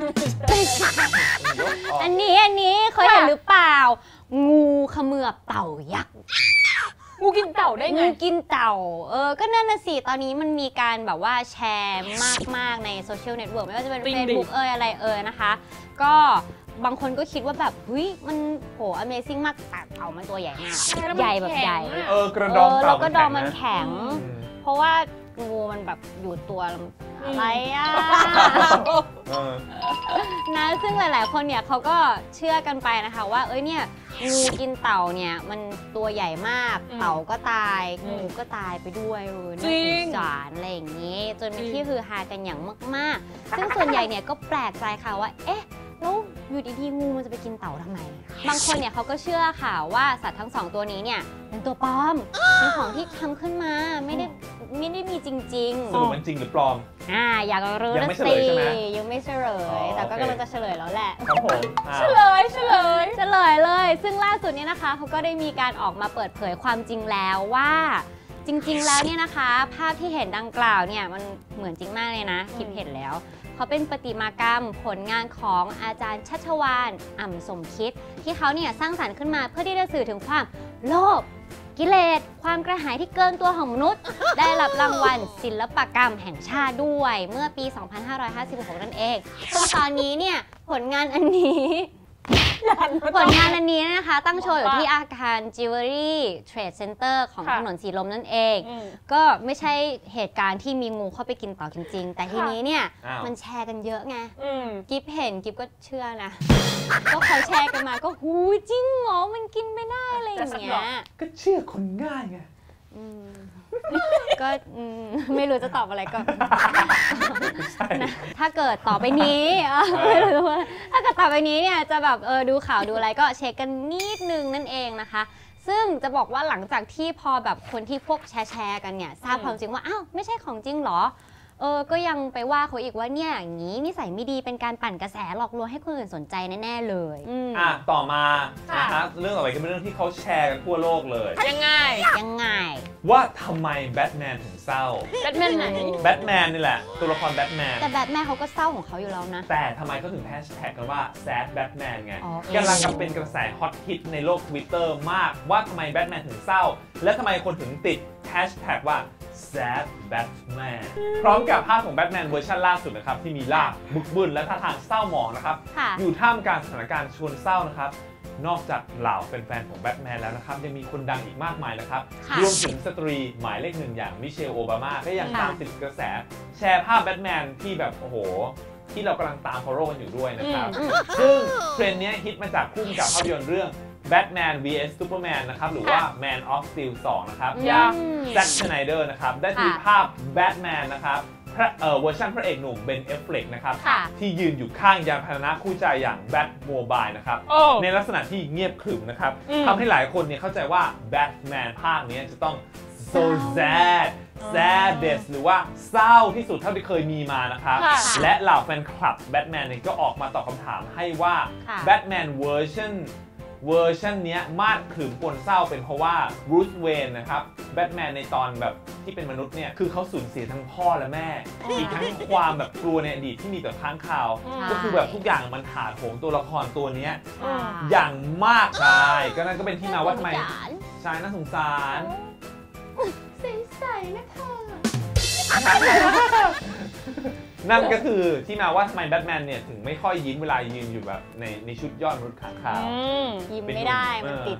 อันนี้อันนี้เคยเห็นหรือเปล่างูเขมือบเต่ายักษ์งูกินเต่าได้ไงงูกินเต่าเออก็นั่นน่ะสิตอนนี้มันมีการแบบว่าแชร์มากๆในโซเชียลเน็ตเวิร์กไม่ว่าจะเป็น Facebook เอ่ยอะไรเอ่ยนะคะก็บางคนก็คิดว่าแบบเฮ้ยมันโห Amazing มากแต่เต่ามันตัวใหญ่มากใหญ่แบบใหญ่เออกระดองเต่าแล้วก็ดองมันแข็งเพราะว่างูมันแบบอยู่ตัวอะไรอ่ะนะซึ่งหลายๆคนเนี่ยเขาก็เชื่อกันไปนะคะว่าเอ้ยเนี่ยงูกินเต่าเนี่ยมันตัวใหญ่มากเต่าก็ตายงูก็ตายไปด้วยน่าสงสารอะไรอย่างนี้จนเป็นที่ฮือฮากันอย่างมากๆซึ่งส่วนใหญ่เนี่ยก็แปลกใจค่ะว่าเอ๊ะแล้วอยู่ดีๆงูมันจะไปกินเต่าทำไมบางคนเนี่ยเขาก็เชื่อค่ะว่าสัตว์ทั้งสองตัวนี้เนี่ยเป็นตัวปลอมเป็นของที่ทำขึ้นมาไม่ได้ไม่ได้มีจริงๆสรุปมันจริงหรือปลอมอ่าอยากรู้นะสิยังไม่เฉลยแต่ก็กำลังจะเฉลยแล้วแหละครับผมเฉลยเฉลยเฉลยเลยซึ่งล่าสุดนี้นะคะเขาก็ได้มีการออกมาเปิดเผยความจริงแล้วว่าจริงๆแล้วเนี่ยนะคะภาพที่เห็นดังกล่าวเนี่ยมันเหมือนจริงมากเลยนะคลิปเห็นแล้วเขาเป็นประติมากรรมผลงานของอาจารย์ชัชวาลอ่ำสมคิดที่เขาเนี่ยสร้างสรรค์ขึ้นมาเพื่อที่จะสื่อถึงความโลภกิเลสความกระหายที่เกินตัวของมนุษย์ ได้รับรางวัลศิลปกรรมแห่งชาติด้วยเมื่อปี สองพันห้าร้อยห้าสิบหก นั่นเองซึ่งตอนนี้เนี่ยผลงานอันนี้ผลงานอันนี้นะคะตั้งโชว์อยู่ที่อาคาร Jewelry Trade Center ของถนนสีลมนั่นเองก็ไม่ใช่เหตุการณ์ที่มีงูเข้าไปกินเต่าจริงๆแต่ทีนี้เนี่ยมันแชร์กันเยอะไงกิ๊บเห็นกิ๊บก็เชื่อนะก็เขาแชร์กันมาก็หูจริงเหรอมันกินไม่ได้อะไรอย่างเงี้ยก็เชื่อคนง่ายไงก็ไม่รู้จะตอบอะไรก็ถ้าเกิดต่อไปนี้ไม่รู้ว่าถ้าเกิดต่อไปนี้เนี่ยจะแบบเออดูข่าวดูอะไรก็เช็คกันนิดนึงนั่นเองนะคะซึ่งจะบอกว่าหลังจากที่พอแบบคนที่พวกแชร์แชร์กันเนี่ยทราบความจริงว่าอ้าวไม่ใช่ของจริงหรอเออก็ยังไปว่าเขาอีกว่าเนี่ยอย่างนี้นิสัยไม่ดีเป็นการปั่นกระแสหลอกลวงให้คนอื่นสนใจแน่ๆเลยอ่ะต่อมานะคะเรื่องต่อไปก็เป็นเรื่องที่เขาแชร์กันทั่วโลกเลยยังไงยังไงว่าทำไมแบทแมนถึงเศร้าแบทแมนไหนแบทแมนนี่แหละตัวละครแบทแมนแต่แบทแมนเขาก็เศร้าของเขาอยู่แล้วนะแต่ทำไมเขาถึงแฮชแท็กกันว่า sad Batman ไงกำลังเป็นกระแสฮอตฮิตในโลก Twitter มากว่าทำไมแบทแมนถึงเศร้าและทำไมคนถึงติดแฮชแท็กว่า sad Batman พร้อมกับภาพของแบทแมนเวอร์ชันล่าสุดนะครับที่มีลากบึกบึนและท่าทางเศร้าหมองนะครับอยู่ท่ามกลางสถานการณ์ชวนเศร้านะครับนอกจากเหล่าแฟนๆของแบทแมนแล้วนะครับยังมีคนดังอีกมากมายนะครับรวมถึงสตรีหมายเลขหนึ่งอย่างมิเชลโอบามาก็ยังตามติดกระแสแชร์ภาพแบทแมนที่แบบโอ้โหที่เรากำลังตาม follow กันอยู่ด้วยนะครับซึ่งเทรนด์นี้ฮิตมาจากคู่กับภาพยนตร์เรื่อง Batman วี เอส Superman นะครับหรือว่า Man of Steel สองนะครับจากแซ็ค ชไนเดอร์นะครับได้ทวีตภาพแบทแมนนะครับเอ่อเวอร์ชันพระเอกหนุ่มเบน เอฟเฟล็กนะครับที่ยืนอยู่ข้างยานพาหนะคู่ใจอย่างแบทโมบายนะครับในลักษณะที่เงียบขรึมนะครับทำให้หลายคนเนี่ยเข้าใจว่าแบทแมนภาคนี้จะต้อง so sad saddest หรือว่าเศร้าที่สุดเท่าที่เคยมีมานะครับและเหล่าแฟนคลับแบทแมนเนี่ยก็ออกมาตอบคำถามให้ว่าแบทแมนเวอร์ชันเวอร์ชันนี้มาดขรึมปนเศร้าเป็นเพราะว่าบรูซเวนนะครับแบทแมนในตอนแบบที่เป็นมนุษย์เนี่ยคือเขาสูญเสียทั้งพ่อและแม่อีกทั้งความแบบกลัวในอดีตที่มีต่อค้างคาวก็คือแบบทุกอย่างมันถาโถมตัวละครตัวนี้อย่างมากใช่ก็นั่นก็เป็นที่มาว่าทำไมใช่น่าสงสารใสๆนะคะนั่นก็คือที่มาว่าทำไมแบทแมนเนี่ยถึงไม่ค่อยยิ้มเวลายืนอยู่แบบในในชุดยอดมนุษย์ขางขาวยิ้มไม่ได้มันติด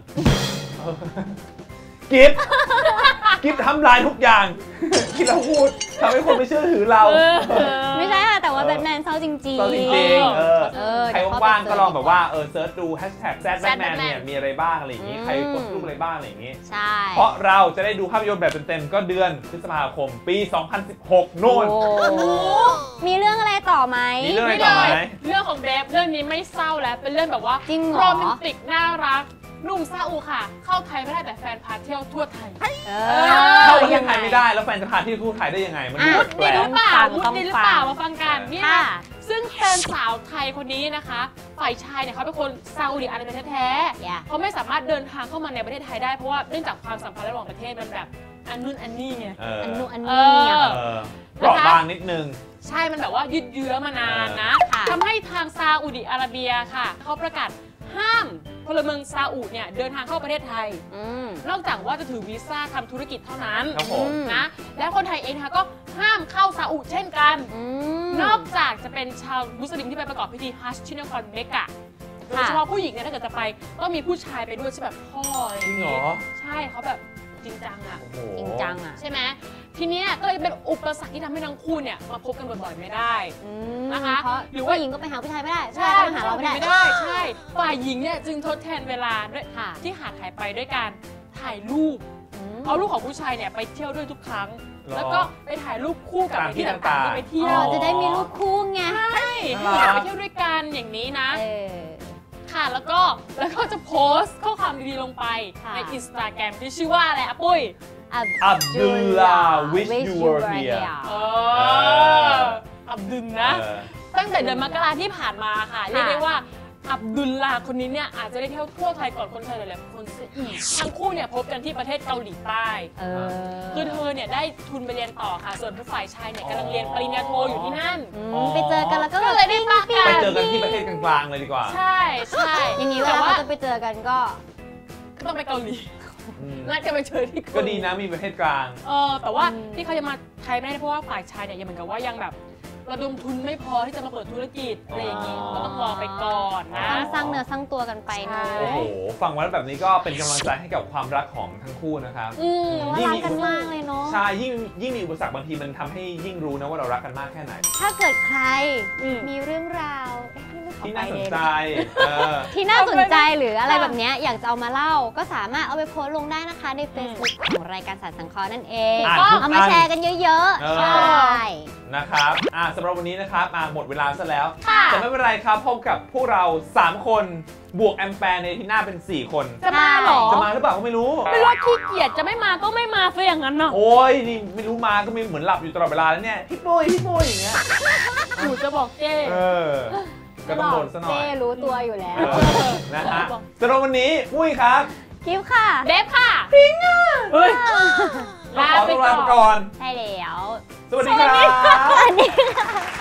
กิฟกิฟทำลายทุกอย่างที่เราพูดทำให้คนไม่เชื่อถือเราไม่ใช่ค่ะแต่ว่าแบทแมนเศร้าจริงๆเศร้าจริงๆเออใครว่างๆก็ลองแบบว่าเออเซิร์ชดูแฮชแท็กแซดแบทแมนเนี่ยมีอะไรบ้างอะไรอย่างนี้ใครกดรูปอะไรบ้างอะไรอย่างนี้ใช่เพราะเราจะได้ดูภาพยนตร์แบบเต็มๆก็เดือนพฤษภาคมปีสองพันสิบหกโน่นมีเรื่องอะไรต่อไหมมีเรื่องอะไรต่อไหมเรื่องของเบฟเรื่องนี้ไม่เศร้าแล้วเป็นเรื่องแบบว่าโรแมนติกน่ารักหนุ่มซาอุค่ะเข้าไทยไม่ได้แต่แฟนพาเที่ยวทั่วไทยเข้าประเทศไทยไม่ได้แล้วแฟนจะพาเที่ยวทั่วไทยได้ยังไงมันดูแปลกหรือเปล่ามุดดินหรือเปล่ามาฟังกันเนี่ยซึ่งแฟนสาวไทยคนนี้นะคะฝ่ายชายเนี่ยเขาเป็นคนซาอุดิอาระเบียแท้ๆเขาไม่สามารถเดินทางเข้ามาในประเทศไทยได้เพราะว่าเนื่องจากความสัมพันธ์ระหว่างประเทศมันแบบอันนู่นอันนี่ไงอันนู่นอันนี่เปราะบางนิดนึงใช่มันแบบว่ายืดเยื้อมานานนะทำให้ทางซาอุดิอาระเบียค่ะเขาประกาศห้ามพลเมืองซาอุเนี่ยเดินทางเข้าประเทศไทยนอกจากว่าจะถือวีซ่าทำธุรกิจเท่านั้นนะและคนไทยเองนะคะก็ห้ามเข้าซาอุเช่นกันนอกจากจะเป็นชาวมุสลิมที่ไปประกอบพิธีฮัจญ์ที่นครเมกะโดยเฉพาะผู้หญิงเนี่ยถ้าเกิดจะไปก็มีผู้ชายไปด้วยใช่แบบพ่ออะไรอย่างเงี้ยใช่เขาแบบจริงจังอ่ะจริงจังอ่ะใช่ไหมทีนี้ก็เลยเป็นอุปสรรคที่ทำให้ทั้งคู่เนี่ยมาพบกันบ่อยๆไม่ได้นะคะหรือว่าหญิงก็ไปหาผู้ชายไม่ได้ใช่ก็หาเราไม่ได้ใช่ฝ่ายหญิงเนี่ยจึงทดแทนเวลาด้วยที่หาหายไปด้วยการถ่ายรูปเอารูปของผู้ชายเนี่ยไปเที่ยวด้วยทุกครั้งแล้วก็ไปถ่ายรูปคู่กับที่ต่างๆที่ไปเที่ยวจะได้มีรูปคู่ไงใช่ไปเที่ยวด้วยกันอย่างนี้นะค่ะแล้วก็แล้วก็จะโพสต์ข้อความดีๆลงไปใน อินสตาแกรม ที่ชื่อว่าอะไรอ่ะปุ้ย Abdullah wish you were here เอออับดุลนะตั้งแต่เดือนมกราที่ผ่านมาค่ะเรียกได้ว่าอับดุลลาคนนี้เนี่ยอาจจะได้เที่ยวทั่วไทยก่อนคนไทยหลายๆคนซะอีกทั้งคู่เนี่ยพบกันที่ประเทศเกาหลีใต้คือเธอเนี่ยได้ทุนไปเรียนต่อค่ะส่วนผู้ฝ่ายชายเนี่ยกำลังเรียนปริญญาโทอยู่ที่นั่นไปเจอกันแล้วก็เลยได้ปะกันไปเจอกันที่ประเทศกลางๆเลยดีกว่าใช่ใช่อย่างนี้เวลาเราจะไปเจอกันก็ต้องไปเกาหลีน่าจะไปเจอที่ก็ดีนะมีประเทศกลางเออแต่ว่าที่เขาจะมาไทยไม่ได้เพราะว่าฝ่ายชายเนี่ยยังเหมือนกับว่ายังแบบระดมทุนไม่พอที่จะมาเปิดธุรกิจอะไรอย่างนี้ก็ต้องรอไปก่อนนะต้องสร้างเนื้อสร้างตัวกันไปนะโอ้โหฟังวันแบบนี้ก็เป็นกำลังใจให้กับความรักของทั้งคู่นะครับยิ่งรักกันมากเลยเนาะใช่ยิ่งยิ่งมีอุปสรรคบางทีมันทำให้ยิ่งรู้นะว่าเรารักกันมากแค่ไหนถ้าเกิดใครมีเรื่องราวที่น่าสนใจที่น่าสนใจหรืออะไรแบบนี้อยากจะเอามาเล่าก็สามารถเอาไปโพสต์ลงได้นะคะใน Facebook ของรายการสารสังเคราะห์นั่นเองเอามาแชร์กันเยอะๆใช่นะครับอ่าสำหรับวันนี้นะครับอ่าหมดเวลาซะแล้วค่ะแต่ไม่เป็นไรครับพบกับพวกเราสามคนบวกแอมแปร์ในที่หน้าเป็นสี่คนจะมาเหรอจะมาหรือเปล่าก็ไม่รู้ไม่รู้ว่าขี้เกียจจะไม่มาก็ไม่มาซะอย่างนั้นเนาะโอ้ยนี่ไม่รู้มาก็มีเหมือนหลับอยู่ตลอดเวลาแล้วเนี่ยพี่ปุ้ยพี่ปุ้ยอย่างเงี้ยหนูจะบอกเจ้เออก็ต้องโดนซะหน่อยเจ้รู้ตัวอยู่แล้วเออนะฮะสำหรับวันนี้ปุ้ยครับคิวค่ะเดฟค่ะพิงอ่ะเฮ้ยต้องขอตัวลาไปก่อนใช่แล้วสวัสดีครับสวัสดีค่ะ